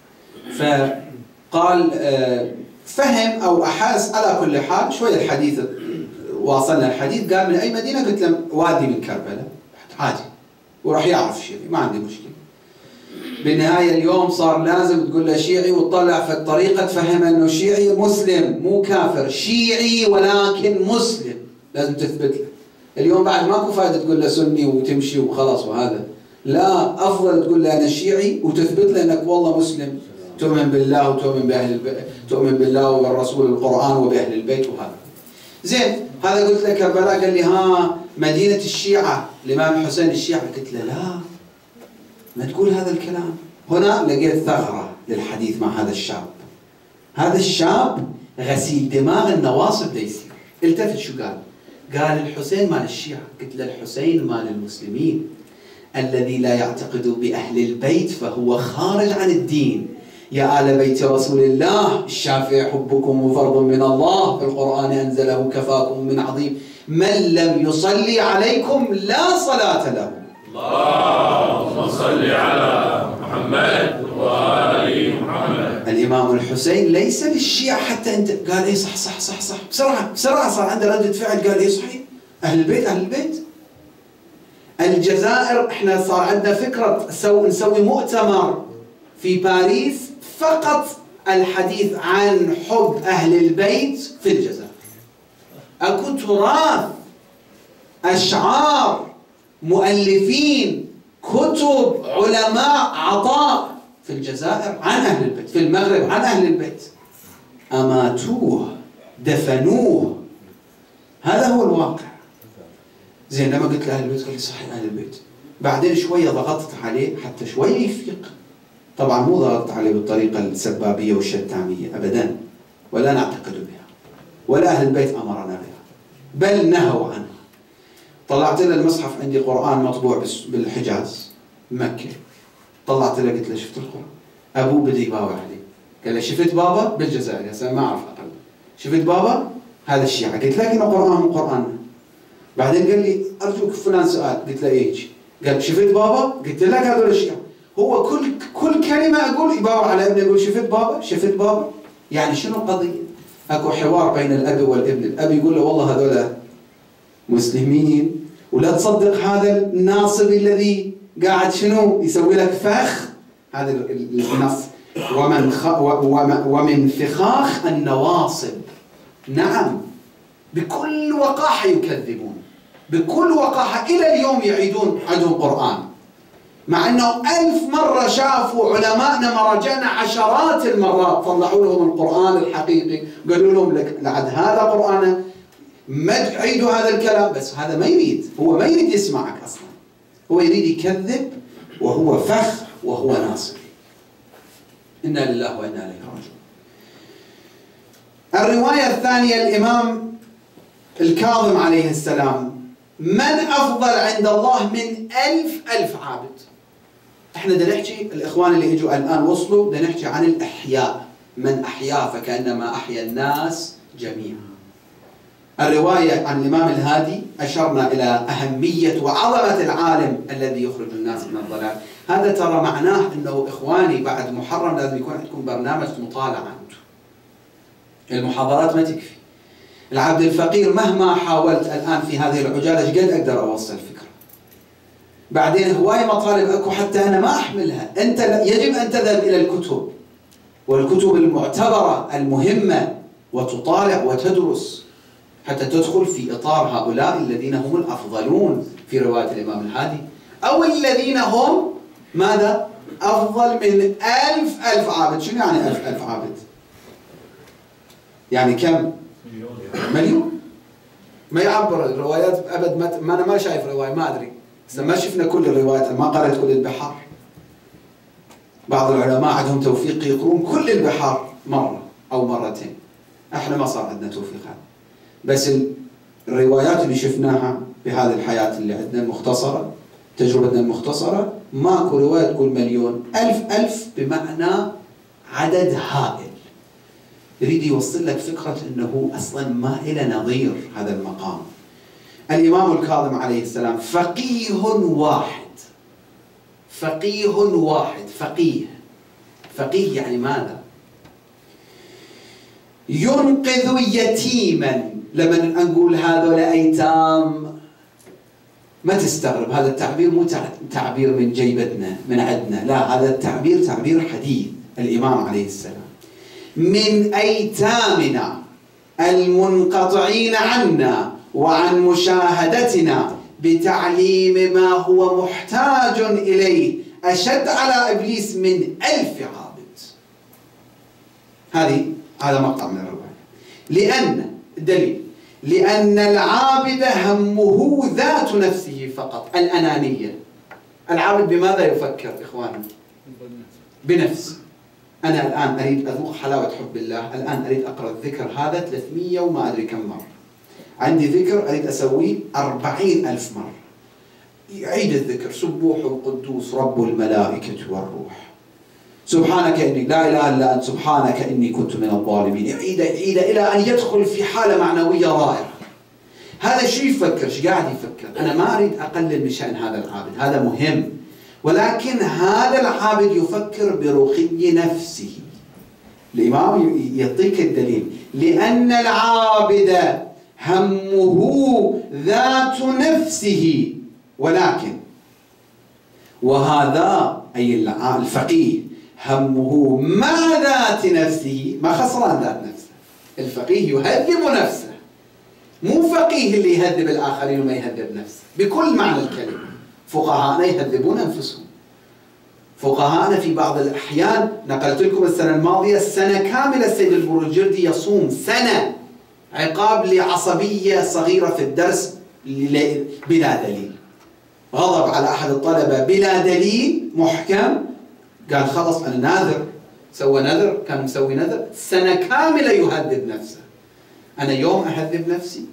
فقال فهم أو أحاس على كل حال شوية الحديث، واصلنا الحديث. قال من أي مدينة؟ قلت له وادي من كربلاء، عادي وراح يعرف شيعي ما عندي مشكلة. بالنهاية اليوم صار لازم تقول له شيعي وتطلع في الطريقة تفهم أنه شيعي مسلم مو كافر، شيعي ولكن مسلم، لازم تثبت له. اليوم بعد ماكو فائدة تقول له سني وتمشي وخلاص وهذا، لا، أفضل تقول له أنا شيعي وتثبت له أنك والله مسلم، تؤمن بالله وتؤمن بأهل البيت، تؤمن بالله وبالرسول القرآن وبأهل البيت وهذا. زين، هذا قلت له كربلاء، قال لي ها مدينة الشيعة، الإمام الحسين الشيعة. قلت له لا، ما تقول هذا الكلام. هنا لقيت ثغرة للحديث مع هذا الشاب. هذا الشاب غسيل دماغ النواصب يصير. التفت شو قال؟ قال الحسين مال الشيعة. قلت له الحسين مال المسلمين، الذي لا يعتقد بأهل البيت فهو خارج عن الدين. يا آل بيت رسول الله الشافع حبكم فرض من الله، في القرآن أنزله كفاكم من عظيم، من لم يصلي عليكم لا صلاة له. اللهم صل على محمد وآل محمد. الإمام الحسين ليس للشيعة حتى أنت. قال إيه صح صح صح صح، بسرعة بسرعة صار عنده ردة فعل، قال إيه صحيح، أهل البيت أهل البيت. الجزائر إحنا صار عندنا فكرة نسوي مؤتمر في باريس فقط الحديث عن حب أهل البيت في الجزائر. اكو تراث، اشعار، مؤلفين، كتب، علماء، عطاء في الجزائر عن اهل البيت، في المغرب عن اهل البيت، اماتوه، دفنوه. هذا هو الواقع. زين لما قلت لاهل البيت قال لي صحيح اهل البيت، بعدين شويه ضغطت عليه حتى شويه يفيق. طبعا مو ضغطت عليه بالطريقه السبابيه والشتاميه ابدا، ولا نعتقد بها، ولا اهل البيت امرنا بها، بل نهوا عنها. طلعت له المصحف، عندي قران مطبوع بالحجاز مكه، طلعت له قلت له شفت القران؟ ابوه بدا يباوع عليه، قال له شفت بابا؟ بالجزائر هسه ما اعرف اقل، شفت بابا؟ هذا الشيعة. قلت لكن القران مو قراننا. بعدين قال لي ارجوك فلان سؤال، قلت له ايش؟ قال شفت بابا؟ قلت لك هذول الشيعة. هو كل كلمه اقول يباوع على ابني، يقول شفت بابا؟ شفت بابا؟ يعني شنو القضيه؟ اكو حوار بين الاب والابن، الاب يقول له والله هذول مسلمين، ولا تصدق هذا الناصبي الذي قاعد شنو يسوي لك فخ. هذا النص، ومن فخاخ النواصب. نعم، بكل وقاحة يكذبون، بكل وقاحة. إلى اليوم يعيدون عندهم قرآن، مع أنه 1000 مرة شافوا علماءنا مراجعنا عشرات المرات، طلعوا لهم القرآن الحقيقي، قالوا لهم لك لعد هذا قرآن، ما تعيدوا هذا الكلام. بس هذا ما يريد، هو ما يريد يسمعك أصلا، هو يريد يكذب، وهو فخ وهو ناصر. إنا لله وإنا إليه راجعون. الرواية الثانية، الإمام الكاظم عليه السلام: من أفضل عند الله من 1000 عابد؟ احنا بدنا نحكي، الإخوان اللي اجوا الآن وصلوا، بدنا نحكي عن الإحياء. من أحيا فكأنما أحيا الناس جميعا. الرواية عن الإمام الهادي أشرنا إلى أهمية وعظمة العالم الذي يخرج الناس من الضلال. هذا ترى معناه أنه إخواني بعد محرم لازم يكون عندكم برنامج مطالعة أنتم. المحاضرات ما تكفي. العبد الفقير مهما حاولت الآن في هذه العجالة ايش قد أقدر أوصل فكرة. بعدين هواي مطالب أكو حتى أنا ما أحملها. أنت يجب أن تذهب إلى الكتب، والكتب المعتبرة المهمة، وتطالع وتدرس حتى تدخل في إطار هؤلاء الذين هم الأفضلون في رواية الإمام الهادي، أو الذين هم ماذا؟ أفضل من 1000 عابد. شنو يعني 1000 عابد؟ يعني كم؟ مليون. ما يعبر الروايات أبد. ما أنا ما شايف رواية، ما أدري، ما شفنا كل الروايات، ما قرأت كل البحار. بعض العلماء عندهم توفيق يقرون كل البحار مرة أو مرتين، احنا ما صار عندنا توفيق هذا. بس الروايات اللي شفناها بهذه الحياة اللي عندنا المختصرة، تجربتنا المختصرة، ماكو رواية تقول مليون. 1000 بمعنى عدد هائل. يريد يوصل لك فكرة أنه أصلا ما إلى نظير هذا المقام. الإمام الكاظم عليه السلام فقيه واحد. فقيه واحد. فقيه يعني ماذا؟ ينقذ يتيما. لما نقول هذول أيتام ما تستغرب، هذا التعبير مو تعبير من جيبتنا من عندنا، لا، هذا التعبير تعبير حديث الإمام عليه السلام. من أيتامنا المنقطعين عنا وعن مشاهدتنا بتعليم ما هو محتاج إليه أشد على إبليس من 1000 عابد. هذا مقطع من الرواية. لأن الدليل، لأن العابد همه ذات نفسه فقط، الأنانية. العابد بماذا يفكر إخواني؟ بنفسه. أنا الآن أريد أذوق حلاوة حب الله، الآن أريد أقرأ الذكر هذا 300 وما أدري كم مرة. عندي ذكر أريد أسويه 40,000 مرة. يعيد الذكر: سبوح القدوس رب الملائكة والروح، سبحانك إني لا إله إلا أنت، سبحانك إني كنت من الظالمين. يعيد إلى أن يدخل في حالة معنوية رائعة. هذا شو يفكر؟ ايش قاعد يفكر؟ أنا ما أريد أقلل من شأن هذا العابد، هذا مهم، ولكن هذا العابد يفكر برقي نفسه. الإمام يعطيك الدليل: لأن العابد همه ذات نفسه، ولكن وهذا أي الفقيه همه مع ذات نفسه، ما خسران ذات نفسه. الفقيه يهذب نفسه مو فقيه اللي يهذب الآخرين وما يهذب نفسه بكل معنى الكلمة. فقهاءنا يهذبون أنفسهم. فقهاءنا في بعض الأحيان، نقلت لكم السنة الماضية سنة كاملة السيد البروجردي يصوم سنة عقاب لعصبية صغيرة في الدرس بلا دليل. غضب على أحد الطلبة بلا دليل محكم، قال خلص أنا ناذر، سوى نذر، كان مسوي نذر سنة كاملة يهذب نفسه. أنا يوم أهذب نفسي؟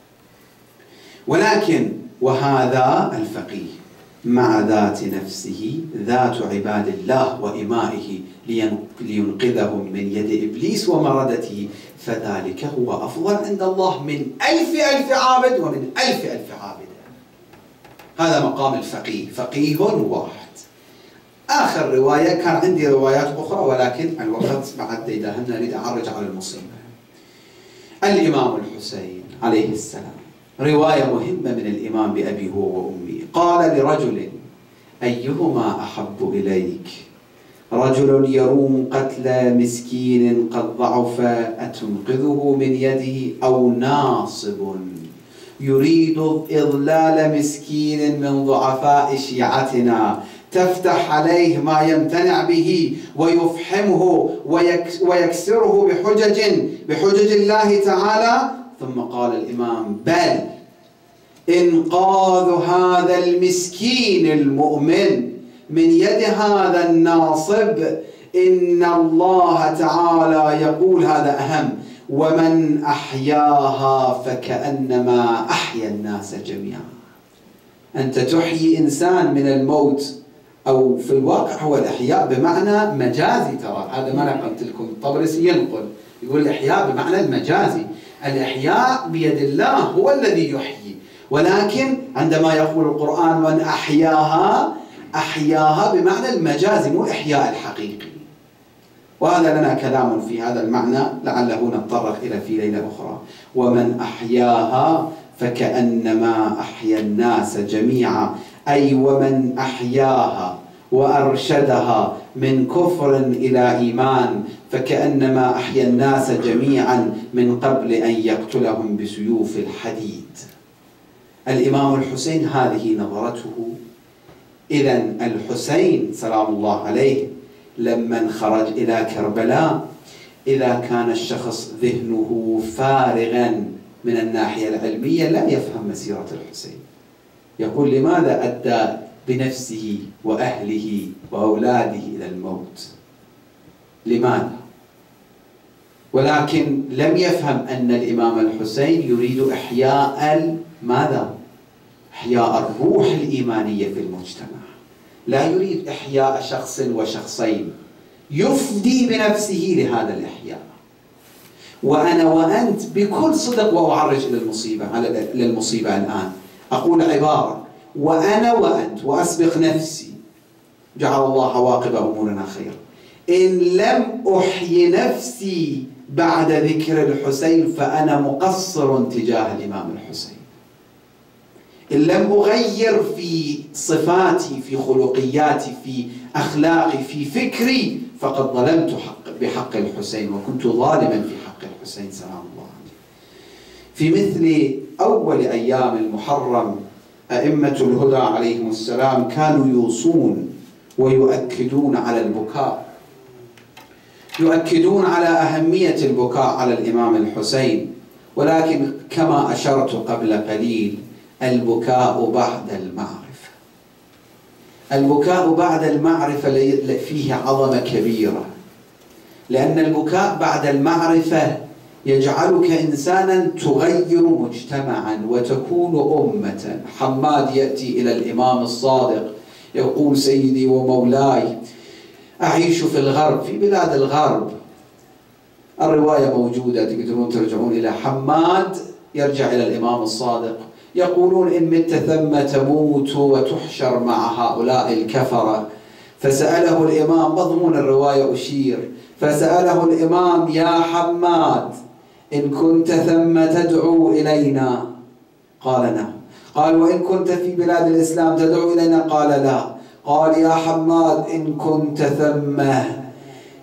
ولكن وهذا الفقيه مع ذات نفسه ذات عباد الله وإمائه لينقذهم من يد إبليس ومردته، فذلك هو أفضل عند الله من 1000 عابد ومن 1000 عابد. هذا مقام الفقيه، فقيه واحد. آخر رواية، كان عندي روايات أخرى ولكن الوقت بعد يدهمنا، أريد أعرج على المصيبة. الإمام الحسين عليه السلام، رواية مهمة من الإمام بأبي هو وأمي، قال لرجل: أيهما أحب إليك؟ رجل يروم قتل مسكين قد ضعف أتنقذه من يده، أو ناصب يريد إضلال مسكين من ضعفاء شيعتنا تفتح عليه ما يمتنع به ويفحمه ويكسره بحجج الله تعالى. ثم قال الإمام: بل إنقاذ هذا المسكين المؤمن من يد هذا الناصب، إن الله تعالى يقول، هذا أهم: ومن أحياها فكأنما أحيا الناس جميعا. أنت تحيي إنسان من الموت، أو في الواقع هو الإحياء بمعنى مجازي، ترى هذا ما نقلت لكم، الطبرسي ينقل يقول الإحياء بمعنى المجازي. الإحياء بيد الله، هو الذي يحيي، ولكن عندما يقول القرآن من أحياها، أحياها بمعنى المجازي مو الإحياء الحقيقي. وهذا لنا كلام في هذا المعنى لعله نتطرق إلى في ليلة أخرى. ومن أحياها فكأنما أحيا الناس جميعا، أي ومن أحياها وأرشدها من كفر إلى إيمان فكأنما أحيا الناس جميعا من قبل أن يقتلهم بسيوف الحديد. الإمام الحسين هذه نظرته. إذن الحسين سلام الله عليه لما خرج إلى كربلاء، إذا كان الشخص ذهنه فارغا من الناحية العلمية لا يفهم مسيرة الحسين، يقول لماذا أدى بنفسه وأهله وأولاده إلى الموت؟ لماذا؟ ولكن لم يفهم أن الإمام الحسين يريد إحياء ماذا؟ إحياء الروح الإيمانية في المجتمع، لا يريد إحياء شخص وشخصين، يفدي بنفسه لهذا الإحياء. وأنا وأنت بكل صدق وأعرج إلى المصيبة الآن أقول عبارة: وأنا وأنت، وأسبق نفسي، جعل الله عواقب أمورنا خير، إن لم أحيي نفسي بعد ذكر الحسين فأنا مقصر تجاه الإمام الحسين. إن لم أغير في صفاتي، في خلقياتي، في أخلاقي، في فكري، فقد ظلمت بحق الحسين وكنت ظالما في حق الحسين سلام الله عليه. في مثل أول أيام المحرم أئمة الهدى عليهم السلام كانوا يوصون ويؤكدون على البكاء، يؤكدون على أهمية البكاء على الإمام الحسين. ولكن كما أشرت قبل قليل، البكاء بعد المعرفة، البكاء بعد المعرفة فيه عظمة كبيرة، لأن البكاء بعد المعرفة يجعلك إنسانا تغير مجتمعا وتكون أمة. حماد يأتي إلى الإمام الصادق يقول: سيدي ومولاي، أعيش في الغرب، في بلاد الغرب. الرواية موجودة، تقدرون ترجعون إلى حماد يرجع إلى الإمام الصادق، يقولون: إن مت ثم تموت وتحشر مع هؤلاء الكفرة. فسأله الإمام، مضمون الرواية أشير، فسأله الإمام: يا حماد، إن كنت ثم تدعو إلينا؟ قال: نعم. قال: وإن كنت في بلاد الإسلام تدعو إلينا؟ قال: لا. قال: يا حماد، إن كنت ثم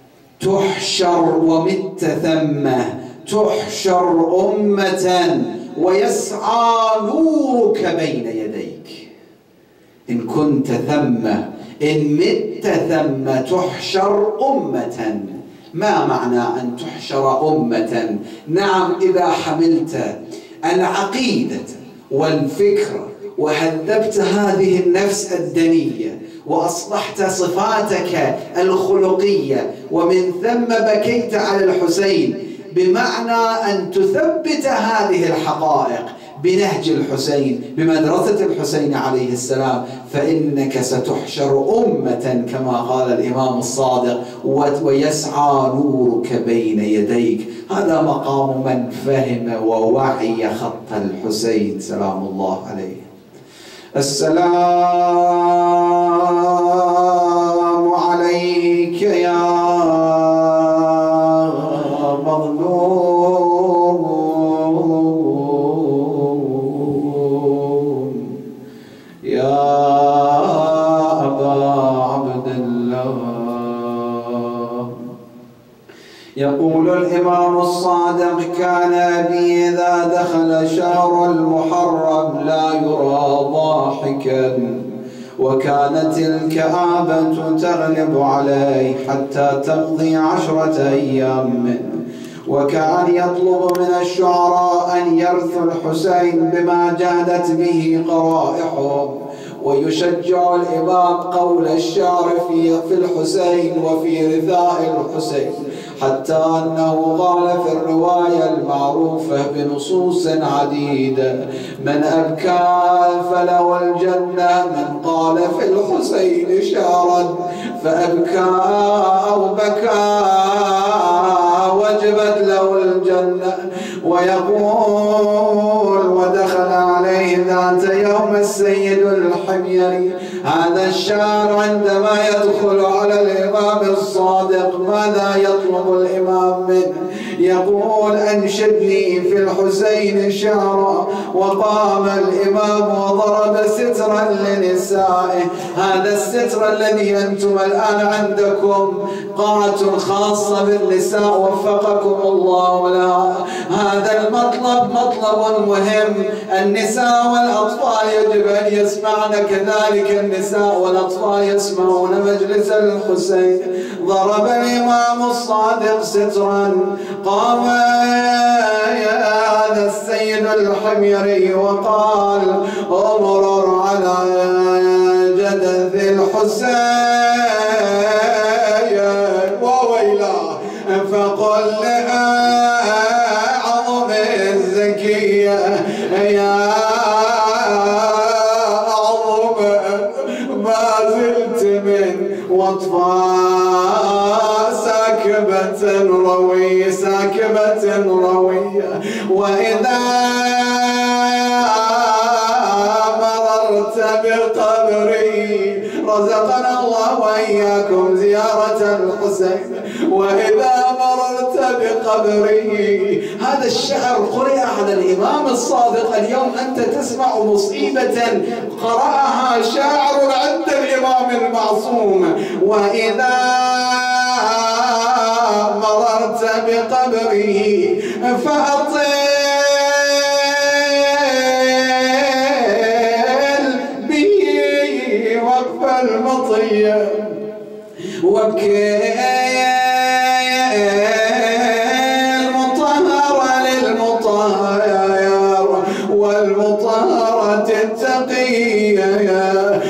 تحشر ومت ثم تحشر أمة ويسعى نورك بين يديك. إن كنت ثم، إن مت ثم تحشر أمة. ما معنى أن تحشر أمة؟ نعم، إذا حملت العقيدة والفكر وهذبت هذه النفس الدنية وأصلحت صفاتك الخلقية، ومن ثم بكيت على الحسين، بمعنى أن تثبت هذه الحقائق بنهج الحسين، بمدرسة الحسين عليه السلام، فإنك ستحشر أمة كما قال الإمام الصادق، ويسعى نورك بين يديك. هذا مقام من فهم ووعي خط الحسين سلام الله عليه. السلام عليك يا مظلوم يا أبا عبد الله. يقول الإمام الصادق: كان أبي إذا دخل شهر المحرم لا يرى ضاحكا، وكانت الكآبة تغلب عليه حتى تقضي 10 أيام منه، وكان يطلب من الشعراء أن يرثوا الحسين بما جادت به قرائحهم، ويشجع الإمام قول الشعر في الحسين وفي رثاء الحسين، حتى أنه قال في الرواية المعروفة بنصوص عديدة: من أبكى فله الجنة، من قال في الحسين شعرا فأبكى أو بكى وجبت له الجنة. ويقول: ودخل عليه ذات يوم السيد الحميري. هذا الشعر عندما يدخل على الإمام الصادق ماذا يطلب الإمام منه؟ يقول: أنشدني في الحسين شعرا. وقام الإمام وضرب سترا لنسائه. هذا الستر الذي أنتم الآن عندكم قاعة خاصة بالنساء وفقكم الله لها. هذا المطلب مطلب مهم. النساء والأطفال يجب أن يسمعن، كذلك النساء والأطفال يسمعون مجلس الحسين. ضرب الإمام الصادق سترا. قام هذا السيد الحميري وقال: امرر على جدث الحسين وويلاه فقل لأعظم الزكية يا أعظم ما زلت من وطفاء ساكبة روية ساكبة روية. وإذا مررت بقبري رزقنا الله وإياكم زيارة الحسين. وإذا مررت بقبري. هذا الشعر قرئ على الإمام الصادق. اليوم أنت تسمع مصيبة قرأها شاعر عند الإمام المعصوم. وإذا مررت بقبره فأطل به وقف المطية وابكي المطهر للمطهر والمطهرة التقية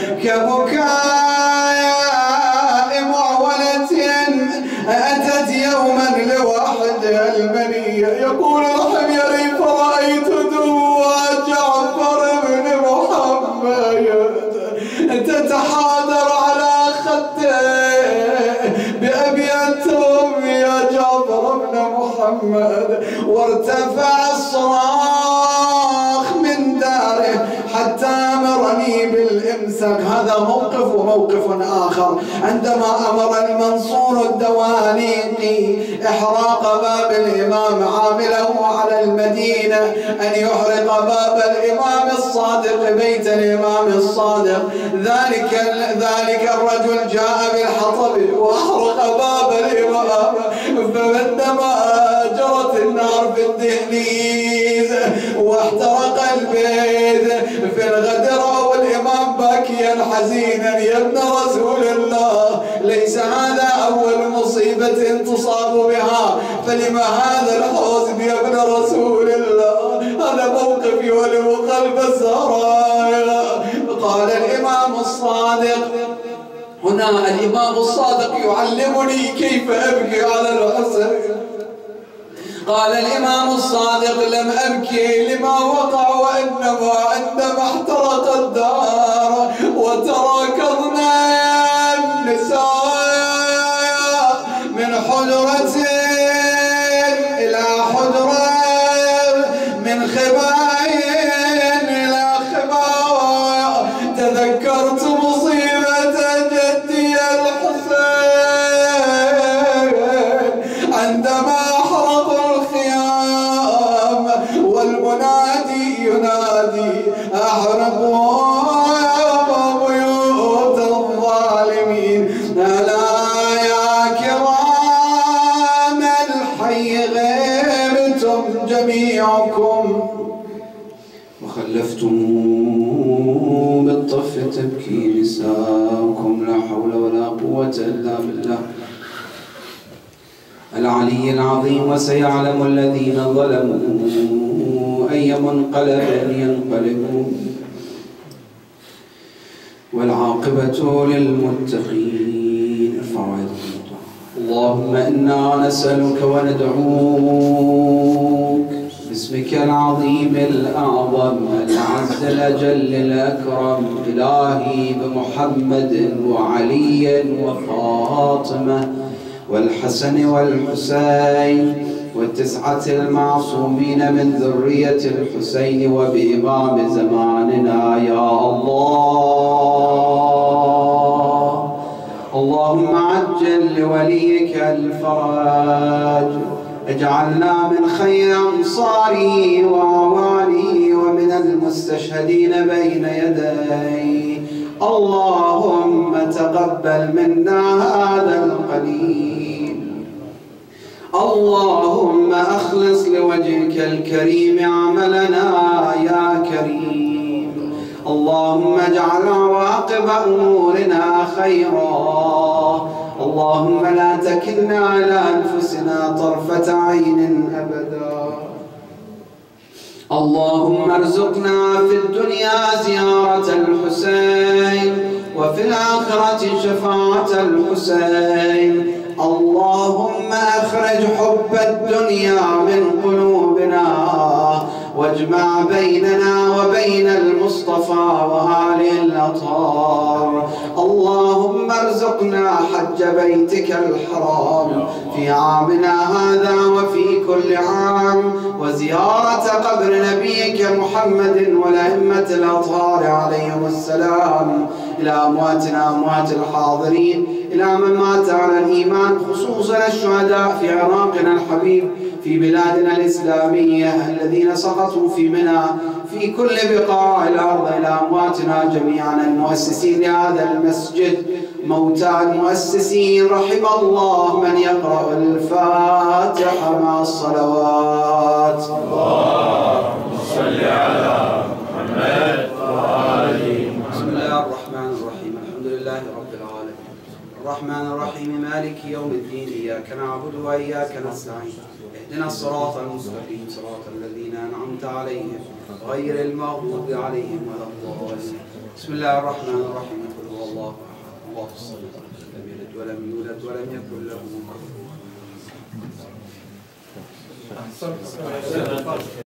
كبكاء معولة أتت يوما لواحد المنية. يقول الحميري: فرأيت دموع جعفر بن محمد تتحادر على خده بأبياتهم يا جعفر بن محمد. وارتفع الصراخ من داره حتى أمرني بالإمساك. هذا موقف وموقف آخر عندما أمر المنصور الدوانيقي إحراق باب الإمام عامله على المدينة أن يحرق باب الإمام الصادق بيت الإمام الصادق. ذلك الرجل جاء بالحطب وأحرق باب الإمام. فعندما جرت النار بالدهليز واحترق البيت في الغدرة والإمام باكيا حزينا يا ابن رسول الله ليس هذا أول مصيبة تصاب بها فلما هذا الحزن يا ابن رسول الله هذا موقفي ولو قلب الزهراء. قال الإمام الصادق هنا الإمام الصادق يعلمني كيف أبكي على الحسين. قال الإمام الصادق لم أبكي لما وقع وإنما عندما احترق الدار وتراكضنا النساء من حجرة إلى حجرة من خباء إلى خباء تذكرت مصيبة جدي الحسين عندما أحرقوا الخيام والمنادي ينادي أحرقوا بيوت الظالمين ألا يا كرام الحي غيرتم جميعكم وخلفتم بالطف تبكي نساءكم لا حول ولا قوة إلا بالله العلي العظيم. وسيعلم الذين ظلموا أي منقلب ينقلبون والعاقبة للمتقين. اللهم إنا نسألك وندعوك باسمك العظيم الأعظم العز الأجل الأكرم إلهي بمحمد وعلي وفاطمة والحسن والحسين والتسعة المعصومين من ذرية الحسين وبإمام زماننا يا الله. اللهم عجل لوليك الفرج اجعلنا من خير أنصاره وأعوانه ومن المستشهدين بين يديه. اللهم تقبل منا هذا القليل. اللهم أخلص لوجهك الكريم عملنا يا كريم. اللهم اجعل عواقب أمورنا خيرا. اللهم لا تكلنا على أنفسنا طرفة عين أبدا. اللهم ارزقنا في الدنيا زيارة الحسين وفي الآخرة شفاعة الحسين. اللهم أخرج حب الدنيا من قلوبنا واجمع بيننا وبين المصطفى وآله الأطهار. اللهم ارزقنا حج بيتك الحرام في عامنا هذا وفي كل عام وزيارة قبر نبيك محمد والأئمة الأطهار عليهم السلام. إلى أمواتنا أموات الحاضرين إلى من مات على الإيمان خصوصا الشهداء في عراقنا الحبيب في بلادنا الإسلامية الذين سقطوا في منى في كل بقاع الأرض. إلى أمواتنا جميعا المؤسسين لهذا المسجد موتى المؤسسين رحم الله من يقرأ الفاتحة مع الصلوات. اللهم صل على محمد وآل محمد. بسم الله الرحمن الرحيم الحمد لله رب العالمين الرحمن الرحيم مالك يوم الدين إياك نعبد وإياك نستعين اهدنا الصراط المستقيم صراط الذين أنعمت عليهم غير المغضوب عليهم ولا الضالين. بسم الله الرحمن الرحيم قل هو الله أحد الله الصمد لم يلد ولم يولد ولم يكن له كفوا أحد.